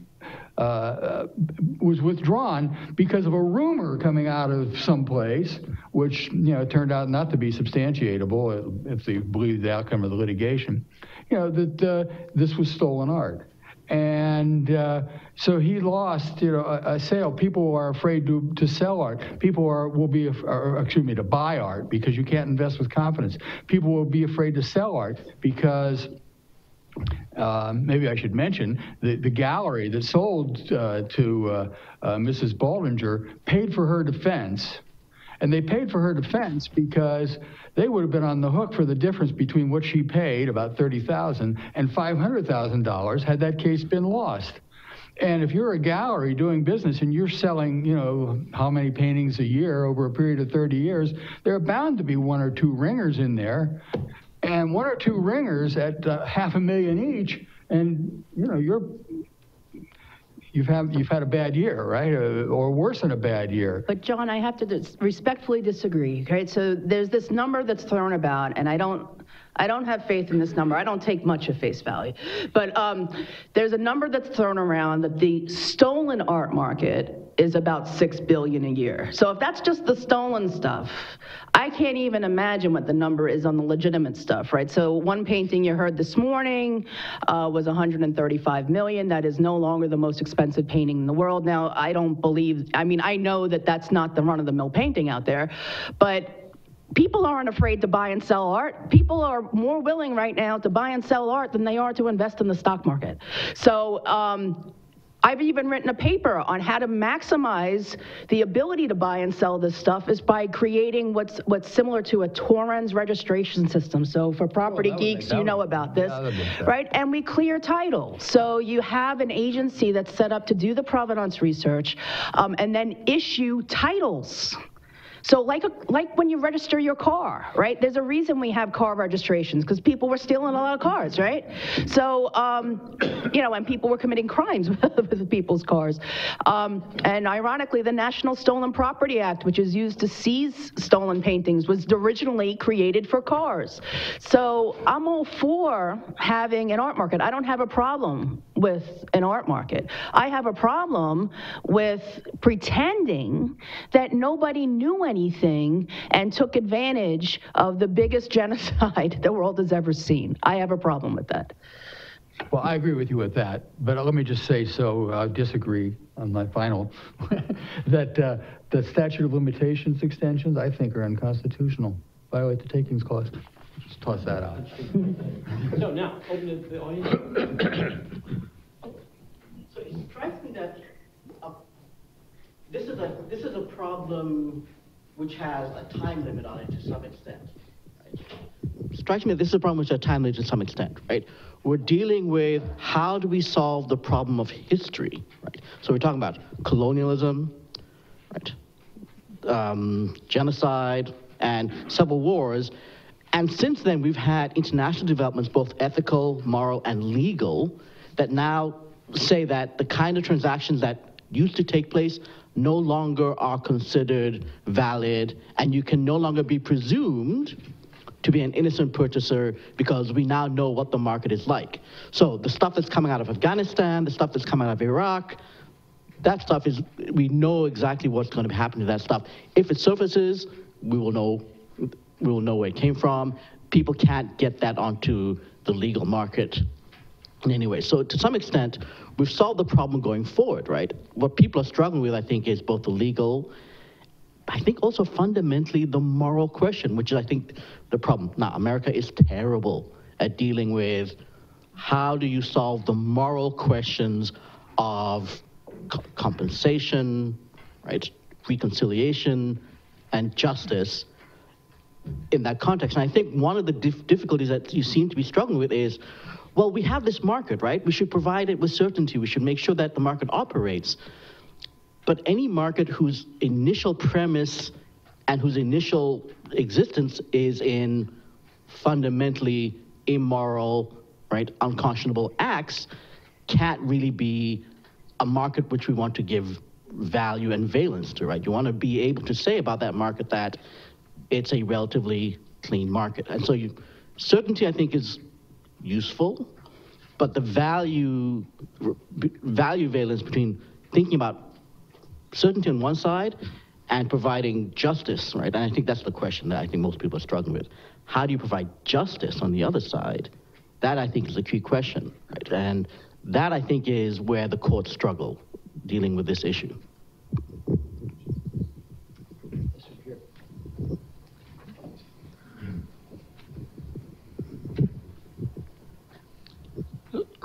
Was withdrawn because of a rumor coming out of someplace, which turned out not to be substantiatable if they believed the outcome of the litigation. That this was stolen art, and so he lost a sale. People are afraid to sell art. People will be to buy art, because you can't invest with confidence. People will be afraid to sell art because maybe I should mention, the gallery that sold to Mrs. Baldinger paid for her defense. And they paid for her defense because they would have been on the hook for the difference between what she paid, about $30,000, and $500,000 had that case been lost. And if you're a gallery doing business and you're selling, you know, how many paintings a year over a period of 30 years, there are bound to be one or two ringers in there. And one or two ringers at $500,000 each, and, you know, you've had a bad year, right? Or worse than a bad year. But John, I have to respectfully disagree, right? So there's this number that's thrown about, and I don't have faith in this number. I don't take much at face value. But there's a number that's thrown around that the stolen art market is about $6 billion a year. So if that's just the stolen stuff, I can't even imagine what the number is on the legitimate stuff, right? So one painting you heard this morning was $135 million. That is no longer the most expensive painting in the world. Now, I know that that's not the run-of-the-mill painting out there, but people aren't afraid to buy and sell art. People are more willing right now to buy and sell art than they are to invest in the stock market. So I've even written a paper on how to maximize the ability to buy and sell this stuff is by creating what's similar to a Torrens registration system. So for property geeks, you know about this, right? And we clear title. So you have an agency that's set up to do the provenance research and then issue titles. So like when you register your car, right? There's a reason we have car registrations, because people were stealing a lot of cars, right? So, you know, and people were committing crimes with people's cars. And ironically, the National Stolen Property Act, which is used to seize stolen paintings, was originally created for cars. So I'm all for having an art market. I don't have a problem with an art market. I have a problem with pretending that nobody knew anything and took advantage of the biggest genocide the world has ever seen. I have a problem with that. Well, I agree with you with that, but let me just say, so I disagree on my final, that the statute of limitations extensions, I think, are unconstitutional. Violate the takings clause. Just toss that out. So now, open to the audience. So it strikes me that this is a problem which has a time limit on it to some extent. Right? It strikes me that this is a problem which has a time limit to some extent, right? We're dealing with how do we solve the problem of history, right? So we're talking about colonialism, right? Genocide and civil wars. And since then, we've had international developments, both ethical, moral, and legal, that now say that the kind of transactions that used to take place no longer are considered valid, and you can no longer be presumed to be an innocent purchaser because we now know what the market is like. So the stuff that's coming out of Afghanistan, the stuff that's coming out of Iraq, that stuff is, we know exactly what's going to happen to that stuff. If it surfaces, we will know where it came from. People can't get that onto the legal market in any way. So to some extent, we've solved the problem going forward, right? What people are struggling with, I think, is both the legal, I think also fundamentally the moral question, which is, I think, the problem. Now, America is terrible at dealing with how do you solve the moral questions of compensation, right, reconciliation, and justice in that context. And I think one of the difficulties that you seem to be struggling with is, well, we have this market, right? We should provide it with certainty. We should make sure that the market operates. But any market whose initial premise and whose initial existence is in fundamentally immoral, right, unconscionable acts can't really be a market which we want to give value and valence to, right? You want to be able to say about that market that it's a relatively clean market. And so certainty, I think, is useful, but the value valence between thinking about certainty on one side and providing justice, right? And I think that's the question that I think most people are struggling with. How do you provide justice on the other side? That, I think, is a key question, right? And that, I think, is where the courts struggle dealing with this issue.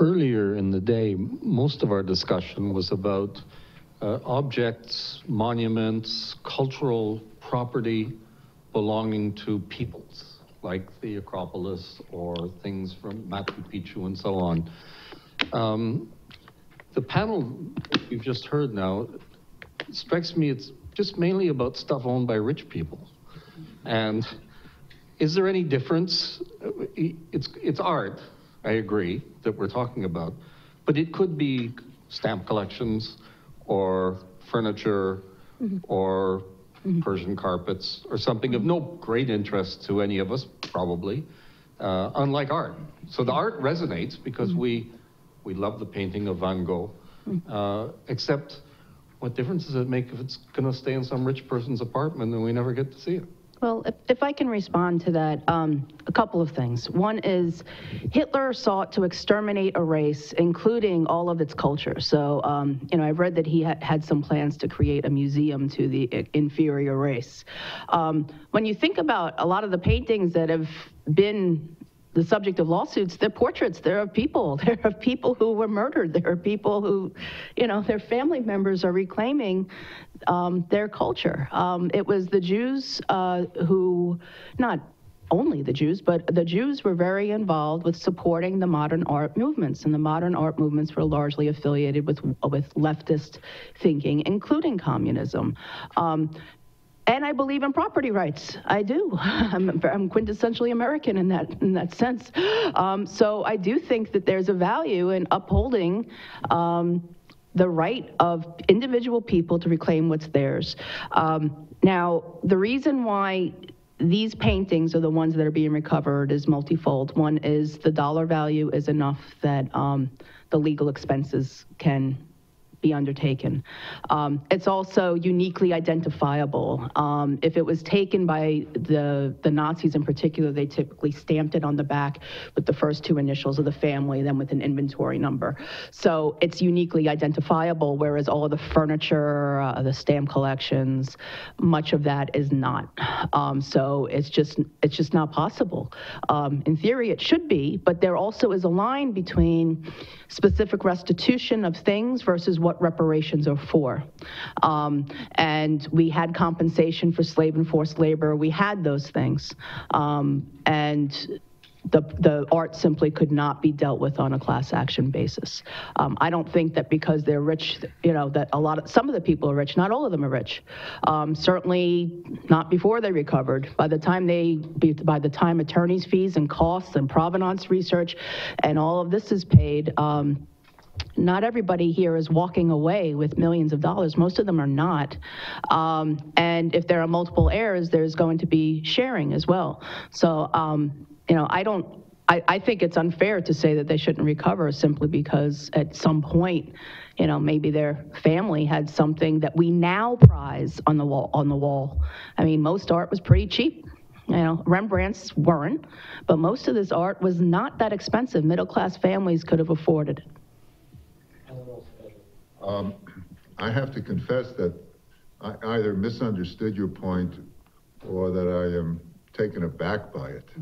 earlier in the day, most of our discussion was about objects, monuments, cultural property belonging to peoples, like the Acropolis or things from Machu Picchu and so on. The panel you've just heard now strikes me it's just mainly about stuff owned by rich people. And is there any difference? It's art, I agree, that we're talking about, but it could be stamp collections or furniture or Persian carpets or something of no great interest to any of us, probably, unlike art. So the art resonates because we love the painting of Van Gogh, except what difference does it make if it's going to stay in some rich person's apartment and we never get to see it? Well, if I can respond to that, a couple of things. One is Hitler sought to exterminate a race, including all of its culture. So, I've read that he had some plans to create a museum to the inferior race. When you think about a lot of the paintings that have been the subject of lawsuits, they're portraits. They're of people. They're of people who were murdered. There are people who, their family members are reclaiming their culture. It was the Jews who, not only the Jews, but the Jews were very involved with supporting the modern art movements, and the modern art movements were largely affiliated with leftist thinking, including communism. And I believe in property rights. I do. I'm quintessentially American in that sense. So I do think that there's a value in upholding the right of individual people to reclaim what's theirs. Now, the reason why these paintings are the ones that are being recovered is multifold. One is the dollar value is enough that the legal expenses can be undertaken. It's also uniquely identifiable. If it was taken by the Nazis in particular, they typically stamped it on the back with the first two initials of the family, then with an inventory number. So it's uniquely identifiable, whereas all of the furniture, the stamp collections, much of that is not. So it's just not possible. In theory, it should be, but there also is a line between specific restitution of things versus what reparations are for. And we had compensation for slave and forced labor. We had those things. And the art simply could not be dealt with on a class action basis. I don't think that because they're rich, that some of the people are rich, not all of them are rich. Certainly not before they recovered. By the time attorney's fees and costs and provenance research and all of this is paid, not everybody here is walking away with millions of dollars. Most of them are not. And if there are multiple heirs, there's going to be sharing as well. So, I think it's unfair to say that they shouldn't recover simply because at some point, maybe their family had something that we now prize on the wall. I mean, most art was pretty cheap. Rembrandt's weren't, but most of this art was not that expensive. Middle-class families could have afforded it. I have to confess that I either misunderstood your point or that I am taken aback by it.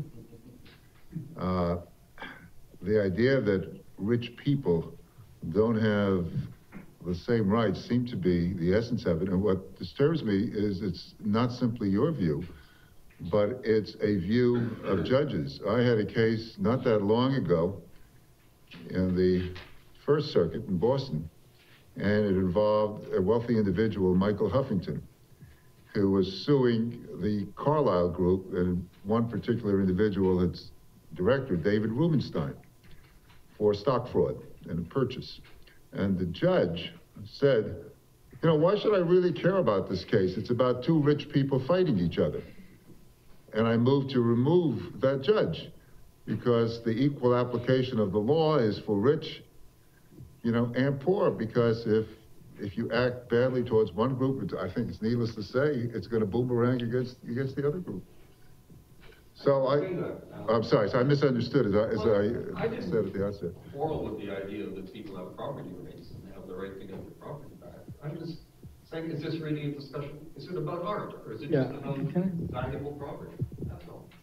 The idea that rich people don't have the same rights seem to be the essence of it. And what disturbs me is it's not simply your view, but it's a view of judges. I had a case not that long ago in the First Circuit in Boston, and it involved a wealthy individual, Michael Huffington, who was suing the Carlyle Group and one particular individual, its director, David Rubenstein, for stock fraud and a purchase. And the judge said, why should I really care about this case? It's about two rich people fighting each other. And I moved to remove that judge because the equal application of the law is for rich, and poor, because if you act badly towards one group, I think it's needless to say, it's going to boomerang against the other group. So I'm sorry, so I misunderstood as I said at the outset. Quarrel with the idea that people have property rights and they have the right to get their property back. I'm just saying, is this really a discussion? Is it about art, or is it just about valuable property? That's all.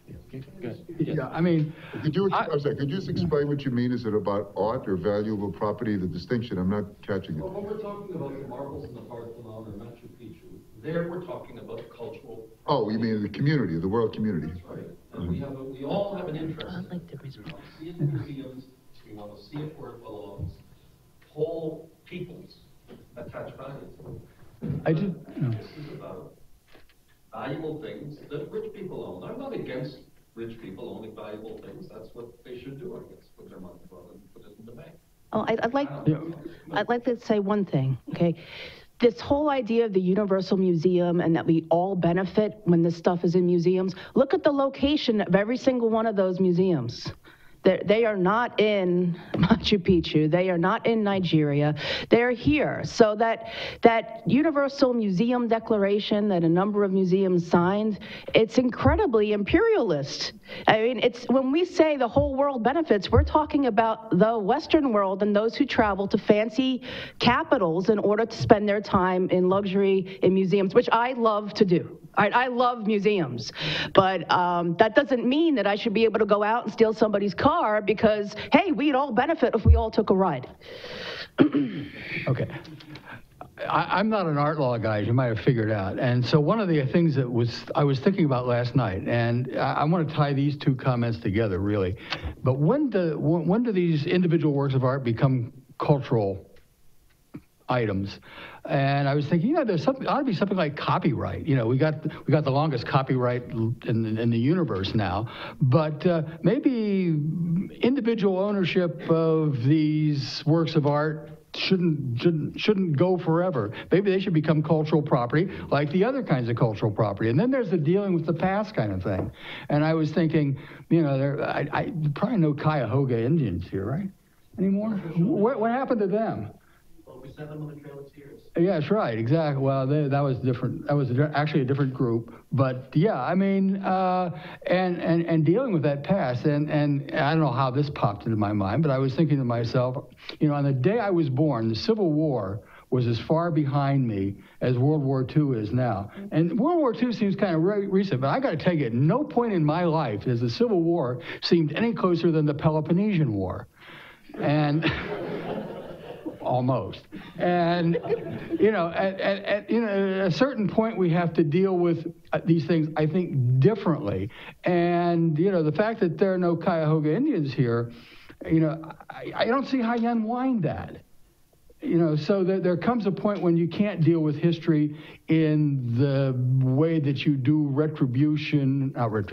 Yeah, I mean, Could you just explain what you mean? Is it about art or valuable property? The distinction, I'm not catching it. Well, when we're talking about the marbles in the Parthenon or Machu Picchu, there we're talking about cultural. Oh, you mean the community, the world community? That's right. And we all have an interest. We want to see it in museums. We want to see it where it belongs. Whole peoples attach value to it. I do. This is about valuable things that rich people own. I'm not against rich people owning valuable things. That's what they should do, I guess, put their money rather than put it in the bank. Oh, I'd like to say one thing, okay? This whole idea of the Universal Museum and that we all benefit when this stuff is in museums, look at the location of every single one of those museums. They are not in Machu Picchu. They are not in Nigeria. They're here. So that Universal Museum Declaration that a number of museums signed, it's incredibly imperialist. I mean, it's when we say the whole world benefits, we're talking about the Western world and those who travel to fancy capitals in order to spend their time in luxury in museums, which I love to do. I love museums, but that doesn't mean that I should be able to go out and steal somebody's car because, hey, we'd all benefit if we all took a ride. Okay. I'm not an art law guy, as you might have figured out. And so one of the things that I was thinking about last night, and I want to tie these two comments together, really. But when do these individual works of art become cultural items? And I was thinking, there's something, ought to be something like copyright. We got the longest copyright in the universe now, but maybe individual ownership of these works of art shouldn't go forever. Maybe they should become cultural property, like the other kinds of cultural property. And then there's the dealing with the past kind of thing. And I was thinking, I probably know Cuyahoga Indians here, right? Anymore? What happened to them? We sent them on the Trail of Tears. Yeah, that's right, exactly. Well, that was different. That was actually a different group. But yeah, I mean, and dealing with that past, and I don't know how this popped into my mind, but I was thinking to myself, on the day I was born, the Civil War was as far behind me as World War II is now. And World War II seems kind of recent, but I got to tell you, at no point in my life has the Civil War seemed any closer than the Peloponnesian War. And almost. And, at a certain point, we have to deal with these things, I think, differently. And, the fact that there are no Cuyahoga Indians here, I don't see how you unwind that. So there comes a point when you can't deal with history in the way that you do restitution,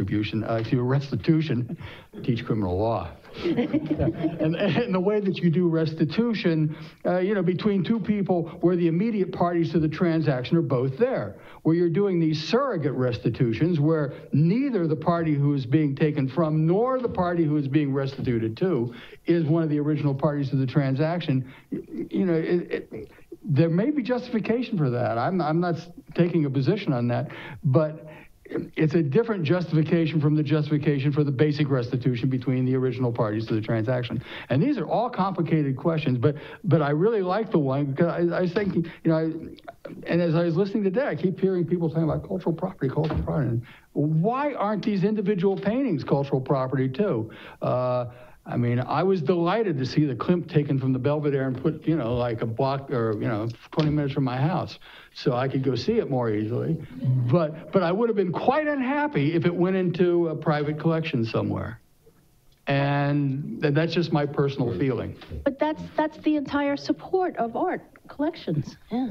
teach criminal law. and the way that you do restitution, between two people where the immediate parties to the transaction are both there, where you're doing these surrogate restitutions where neither the party who is being taken from nor the party who is being restituted to is one of the original parties to the transaction. There may be justification for that. I'm not taking a position on that, but it's a different justification from the justification for the basic restitution between the original parties to the transaction. And these are all complicated questions, but I really like the one because I was thinking, and as I was listening today, I keep hearing people talking about cultural property. And why aren't these individual paintings cultural property too? I was delighted to see the Klimt taken from the Belvedere and put, like a block or, 20 minutes from my house so I could go see it more easily. But I would have been quite unhappy if it went into a private collection somewhere. And that's just my personal feeling. But that's the entire support of art collections. Yeah.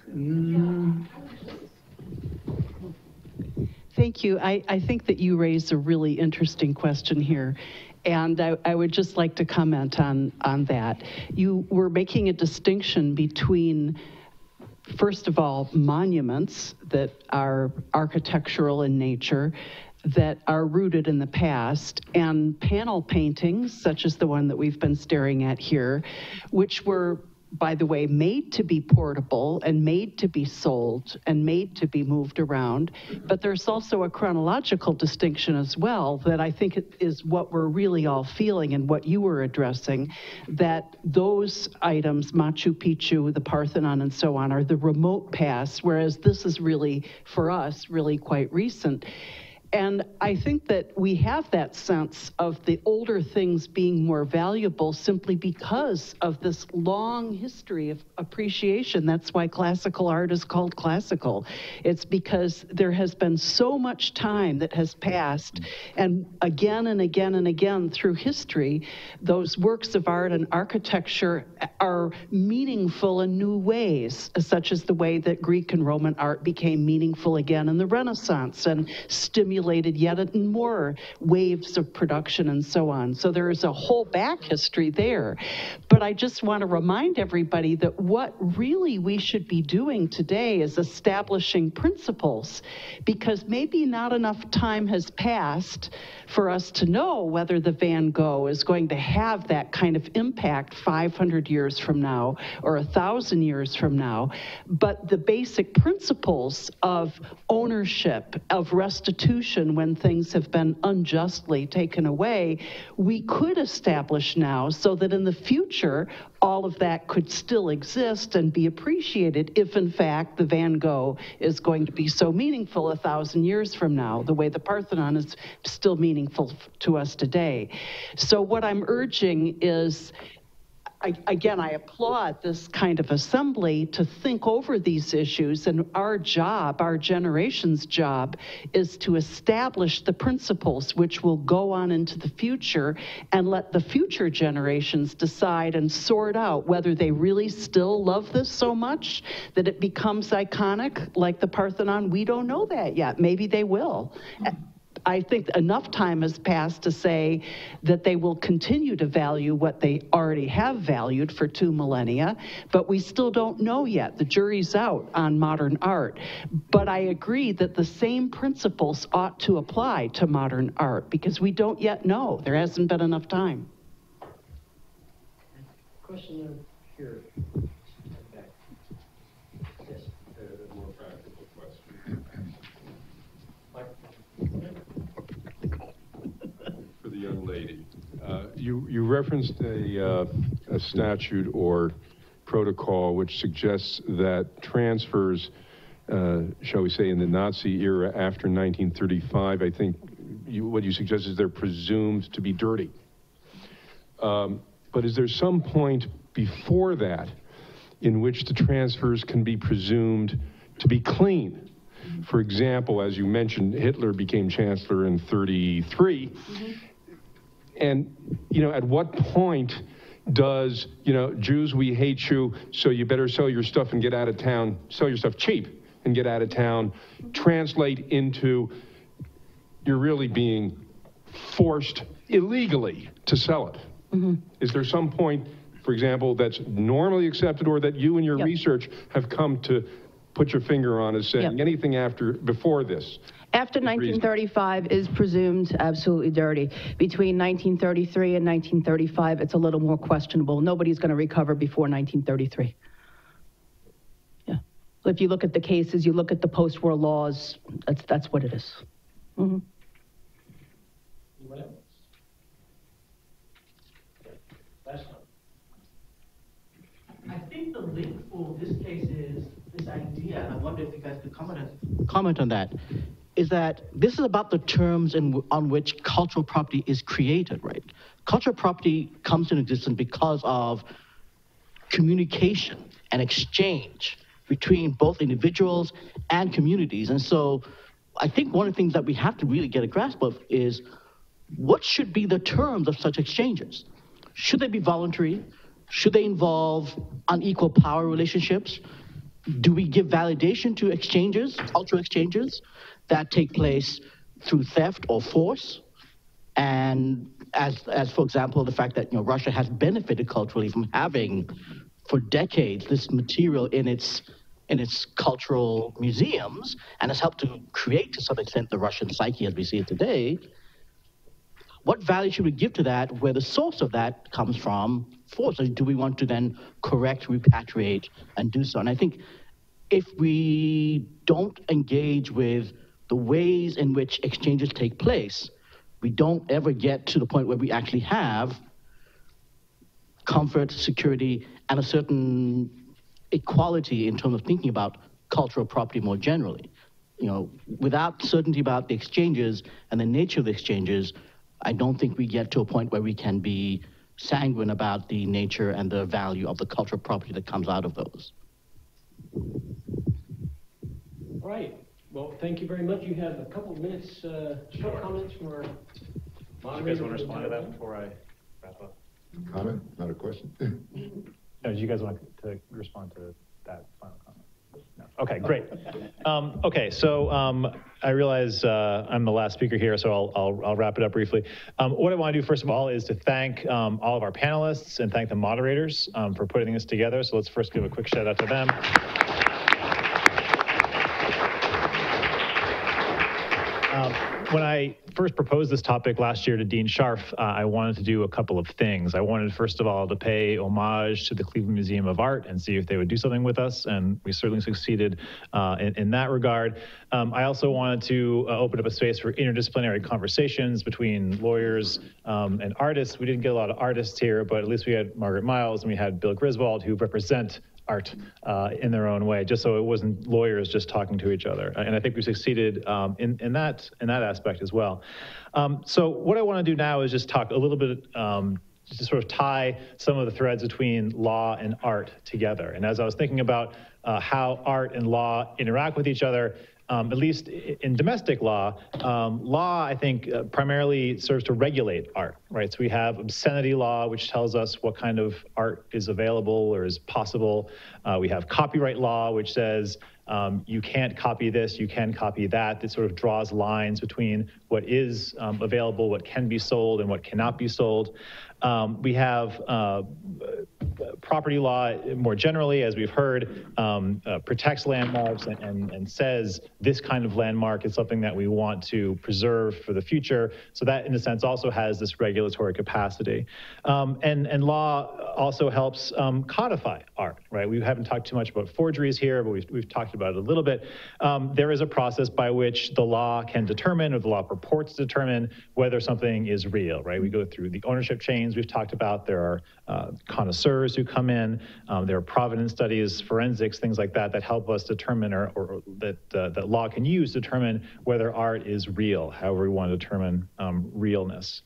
Thank you. I think that you raised a really interesting question here. And I would just like to comment on that. You were making a distinction between, first of all, monuments that are architectural in nature, that are rooted in the past, and panel paintings, such as the one that we've been staring at here, which were, by the way, made to be portable and made to be sold and made to be moved around. But there's also a chronological distinction as well that I think is what we're really all feeling and what you were addressing, that those items, Machu Picchu, the Parthenon and so on, are the remote past, whereas this is really, for us, really quite recent. And I think that we have that sense of the older things being more valuable simply because of this long history of appreciation. That's why classical art is called classical. It's because there has been so much time that has passed, and again and again and again through history, those works of art and architecture are meaningful in new ways, such as the way that Greek and Roman art became meaningful again in the Renaissance and stimulated yet more waves of production and so on. So there is a whole back history there. But I just want to remind everybody that what really we should be doing today is establishing principles, because maybe not enough time has passed for us to know whether the Van Gogh is going to have that kind of impact 500 years from now or 1,000 years from now. But the basic principles of ownership, of restitution when things have been unjustly taken away, we could establish now so that in the future, all of that could still exist and be appreciated if, in fact, the Van Gogh is going to be so meaningful 1,000 years from now, the way the Parthenon is still meaningful to us today. So what I'm urging is, again, I applaud this kind of assembly to think over these issues, and our job, our generation's job, is to establish the principles which will go on into the future and let the future generations decide and sort out whether they really still love this so much that it becomes iconic like the Parthenon. We don't know that yet. Maybe they will. I think enough time has passed to say that they will continue to value what they already have valued for 2 millennia, but we still don't know yet. The jury's out on modern art. But I agree that the same principles ought to apply to modern art, because we don't yet know. There hasn't been enough time. Question here. Yes. A more practical question. For the young lady, you referenced a statute or protocol which suggests that transfers, shall we say, in the Nazi era after 1935, I think what you suggest is they're presumed to be dirty. But is there some point before that in which the transfers can be presumed to be clean? For example, as you mentioned, Hitler became chancellor in 1933. Mm-hmm. And, at what point does, Jews, we hate you, so you better sell your stuff and get out of town, sell your stuff cheap and get out of town, translate into you're really being forced illegally to sell it? Mm-hmm. Is there some point, for example, that's normally accepted or that you and your research have come to put your finger on as saying anything before this? After 1935 is presumed absolutely dirty. Between 1933 and 1935, it's a little more questionable. Nobody's going to recover before 1933. Yeah. So if you look at the cases, you look at the post-war laws, that's what it is. Mm-hmm. What else? Last one. I think the link for this case is this idea, and I wonder if you guys could comment on that, is that this is about the terms on which cultural property is created, right? Cultural property comes into existence because of communication and exchange between both individuals and communities. And so I think one of the things that we have to really get a grasp of is what should be the terms of such exchanges? Should they be voluntary? Should they involve unequal power relationships? Do we give validation to exchanges, cultural exchanges, that take place through theft or force? And as for example, the fact that Russia has benefited culturally from having for decades this material in its cultural museums and has helped to create to some extent the Russian psyche as we see it today. What value should we give to that where the source of that comes from force? Or do we want to then correct, repatriate, and do so? And I think if we don't engage with the ways in which exchanges take place, we don't ever get to the point where we actually have comfort, security, and a certain equality in terms of thinking about cultural property more generally. without certainty about the exchanges and the nature of the exchanges, I don't think we get to a point where we can be sanguine about the nature and the value of the cultural property that comes out of those. All right. Well, thank you very much. You have a couple of minutes, short comments from our moderator. You guys want to respond to that before I wrap up? Comment, not a question. No, do you guys want to respond to that final comment? No. Okay, great. Okay, so I realize I'm the last speaker here, so I'll wrap it up briefly. What I want to do, first of all, is to thank all of our panelists and thank the moderators for putting this together. So let's first give a quick shout out to them. When I first proposed this topic last year to Dean Scharf, I wanted to do a couple of things. I wanted, first of all, to pay homage to the Cleveland Museum of Art and see if they would do something with us, and we certainly succeeded in that regard. I also wanted to open up a space for interdisciplinary conversations between lawyers and artists. We didn't get a lot of artists here, but at least we had Margaret Miles and we had Bill Griswold, who represent art in their own way, just so it wasn't lawyers just talking to each other. And I think we succeeded in that aspect as well. So what I want to do now is just talk a little bit, just to sort of tie some of the threads between law and art together. And as I was thinking about how art and law interact with each other, at least in domestic law, law, I think, primarily serves to regulate art, right? So we have obscenity law, which tells us what kind of art is available or is possible. We have copyright law, which says you can't copy this, you can copy that. It sort of draws lines between what is available, what can be sold, and what cannot be sold. We have property law more generally, as we've heard, protects landmarks and says this kind of landmark is something that we want to preserve for the future. So that, in a sense, also has this regulatory capacity. And law also helps codify art, right? We haven't talked too much about forgeries here, but we've talked about it a little bit. There is a process by which the law can determine, or the law purports to determine, whether something is real, right? We go through the ownership chains we've talked about. There are connoisseurs who come in. There are provenance studies, forensics, things like that, that help us determine, or that law can use to determine whether art is real, however we want to determine realness.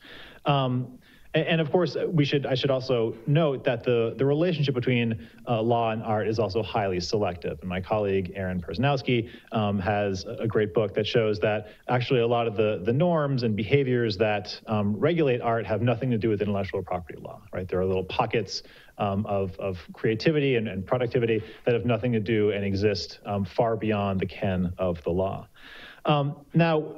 And of course, I should also note that the relationship between law and art is also highly selective. And my colleague, Aaron Persnowski, has a great book that shows that actually a lot of the norms and behaviors that regulate art have nothing to do with intellectual property law, right? There are little pockets of creativity and productivity that have nothing to do and exist far beyond the ken of the law. Now,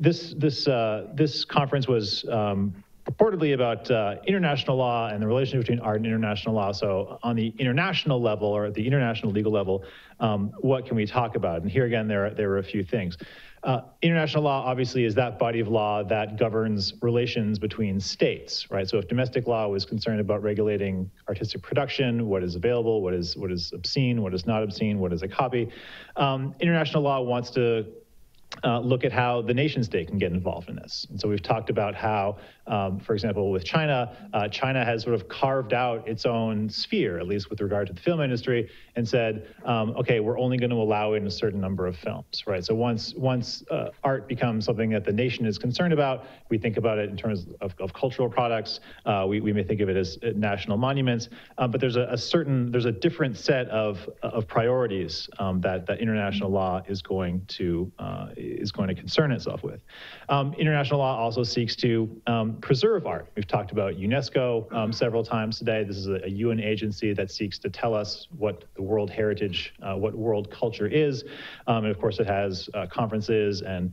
this conference was purportedly about international law and the relationship between art and international law. So on the international level, or at the international legal level, what can we talk about? And here again, there are a few things. International law obviously is that body of law that governs relations between states, right? So if domestic law was concerned about regulating artistic production, what is available, what is obscene, what is not obscene, what is a copy, international law wants to look at how the nation state can get involved in this. And so we've talked about how, for example, with China, China has sort of carved out its own sphere, at least with regard to the film industry, and said, okay, we're only going to allow in a certain number of films, right? So once art becomes something that the nation is concerned about, we think about it in terms of cultural products. We may think of it as national monuments, but there's a different set of priorities that international law is going to concern itself with. International law also seeks to preserve art. We've talked about UNESCO several times today. This is a UN agency that seeks to tell us what the world heritage, what world culture is. And of course, it has conferences and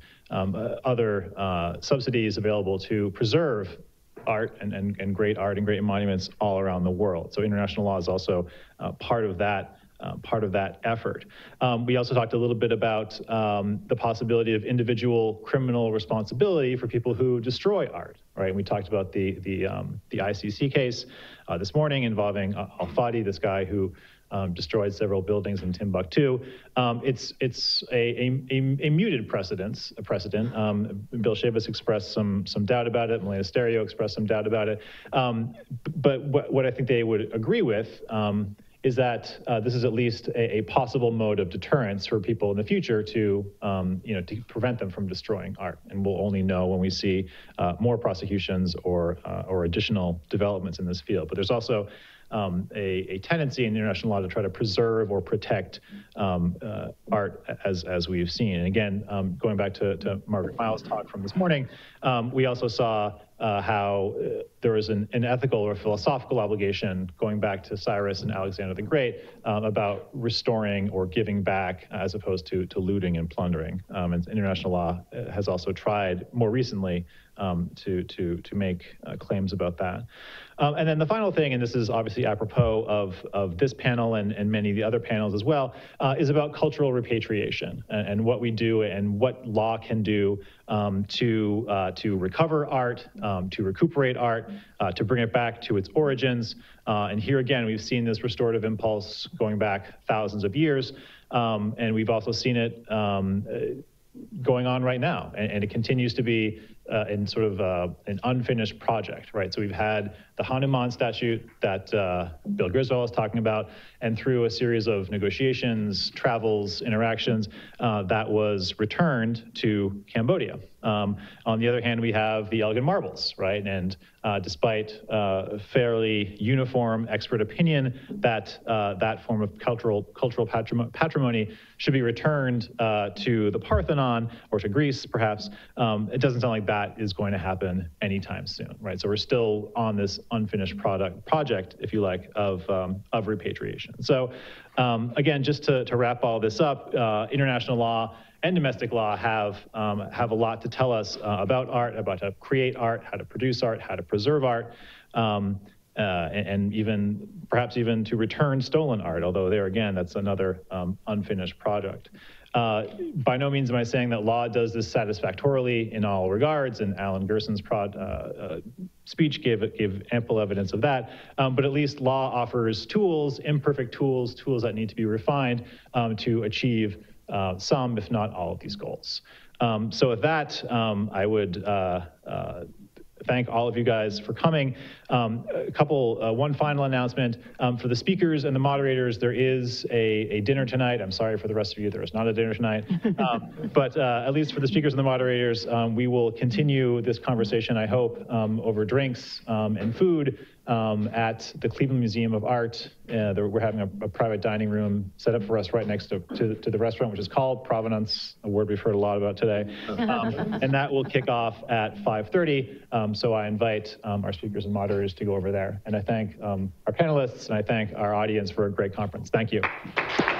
other subsidies available to preserve art and great art and great monuments all around the world. So international law is also part of that effort. We also talked a little bit about the possibility of individual criminal responsibility for people who destroy art, right? We talked about the ICC case this morning involving Al-Fadi, this guy who destroyed several buildings in Timbuktu. It's a muted precedent. Bill Shavis expressed some doubt about it. Melena Stereo expressed some doubt about it. But what I think they would agree with is that this is at least a possible mode of deterrence for people in the future to, to prevent them from destroying art. And we'll only know when we see more prosecutions or additional developments in this field. But there's also a tendency in international law to try to preserve or protect art, as we've seen. And again, going back to Margaret Miles' talk from this morning, we also saw how there was an ethical or philosophical obligation going back to Cyrus and Alexander the Great about restoring or giving back as opposed to looting and plundering. And international law has also tried more recently to make claims about that. And then the final thing, and this is obviously apropos of this panel and many of the other panels as well, is about cultural repatriation and what we do and what law can do to recover art, to recuperate art, to bring it back to its origins. And here again, we've seen this restorative impulse going back thousands of years, and we've also seen it going on right now, and it continues to be in sort of an unfinished project, right? So we've had the Hanuman statute that Bill Griswold is talking about, and through a series of negotiations, travels, interactions, that was returned to Cambodia. On the other hand, we have the Elgin marbles, right? And despite fairly uniform expert opinion that that form of cultural patrimony should be returned to the Parthenon or to Greece, perhaps, it doesn't sound like that is going to happen anytime soon, right? So we're still on this unfinished project, if you like, of repatriation. So again, just to wrap all this up, international law and domestic law have a lot to tell us about art, about how to create art, how to produce art, how to preserve art, and even perhaps even to return stolen art, although there again, that's another unfinished project. By no means am I saying that law does this satisfactorily in all regards, and Alan Gerson's speech gave ample evidence of that, but at least law offers tools, imperfect tools, tools that need to be refined to achieve some, if not all, of these goals. So with that, I would thank all of you guys for coming. One final announcement. For the speakers and the moderators, there is a dinner tonight. I'm sorry for the rest of you, there is not a dinner tonight. But at least for the speakers and the moderators, we will continue this conversation, I hope, over drinks and food at the Cleveland Museum of Art. We're having a private dining room set up for us right next to the restaurant, which is called Provenance, a word we've heard a lot about today. And that will kick off at 5:30. So I invite our speakers and moderators to go over there. And I thank our panelists, and I thank our audience for a great conference. Thank you.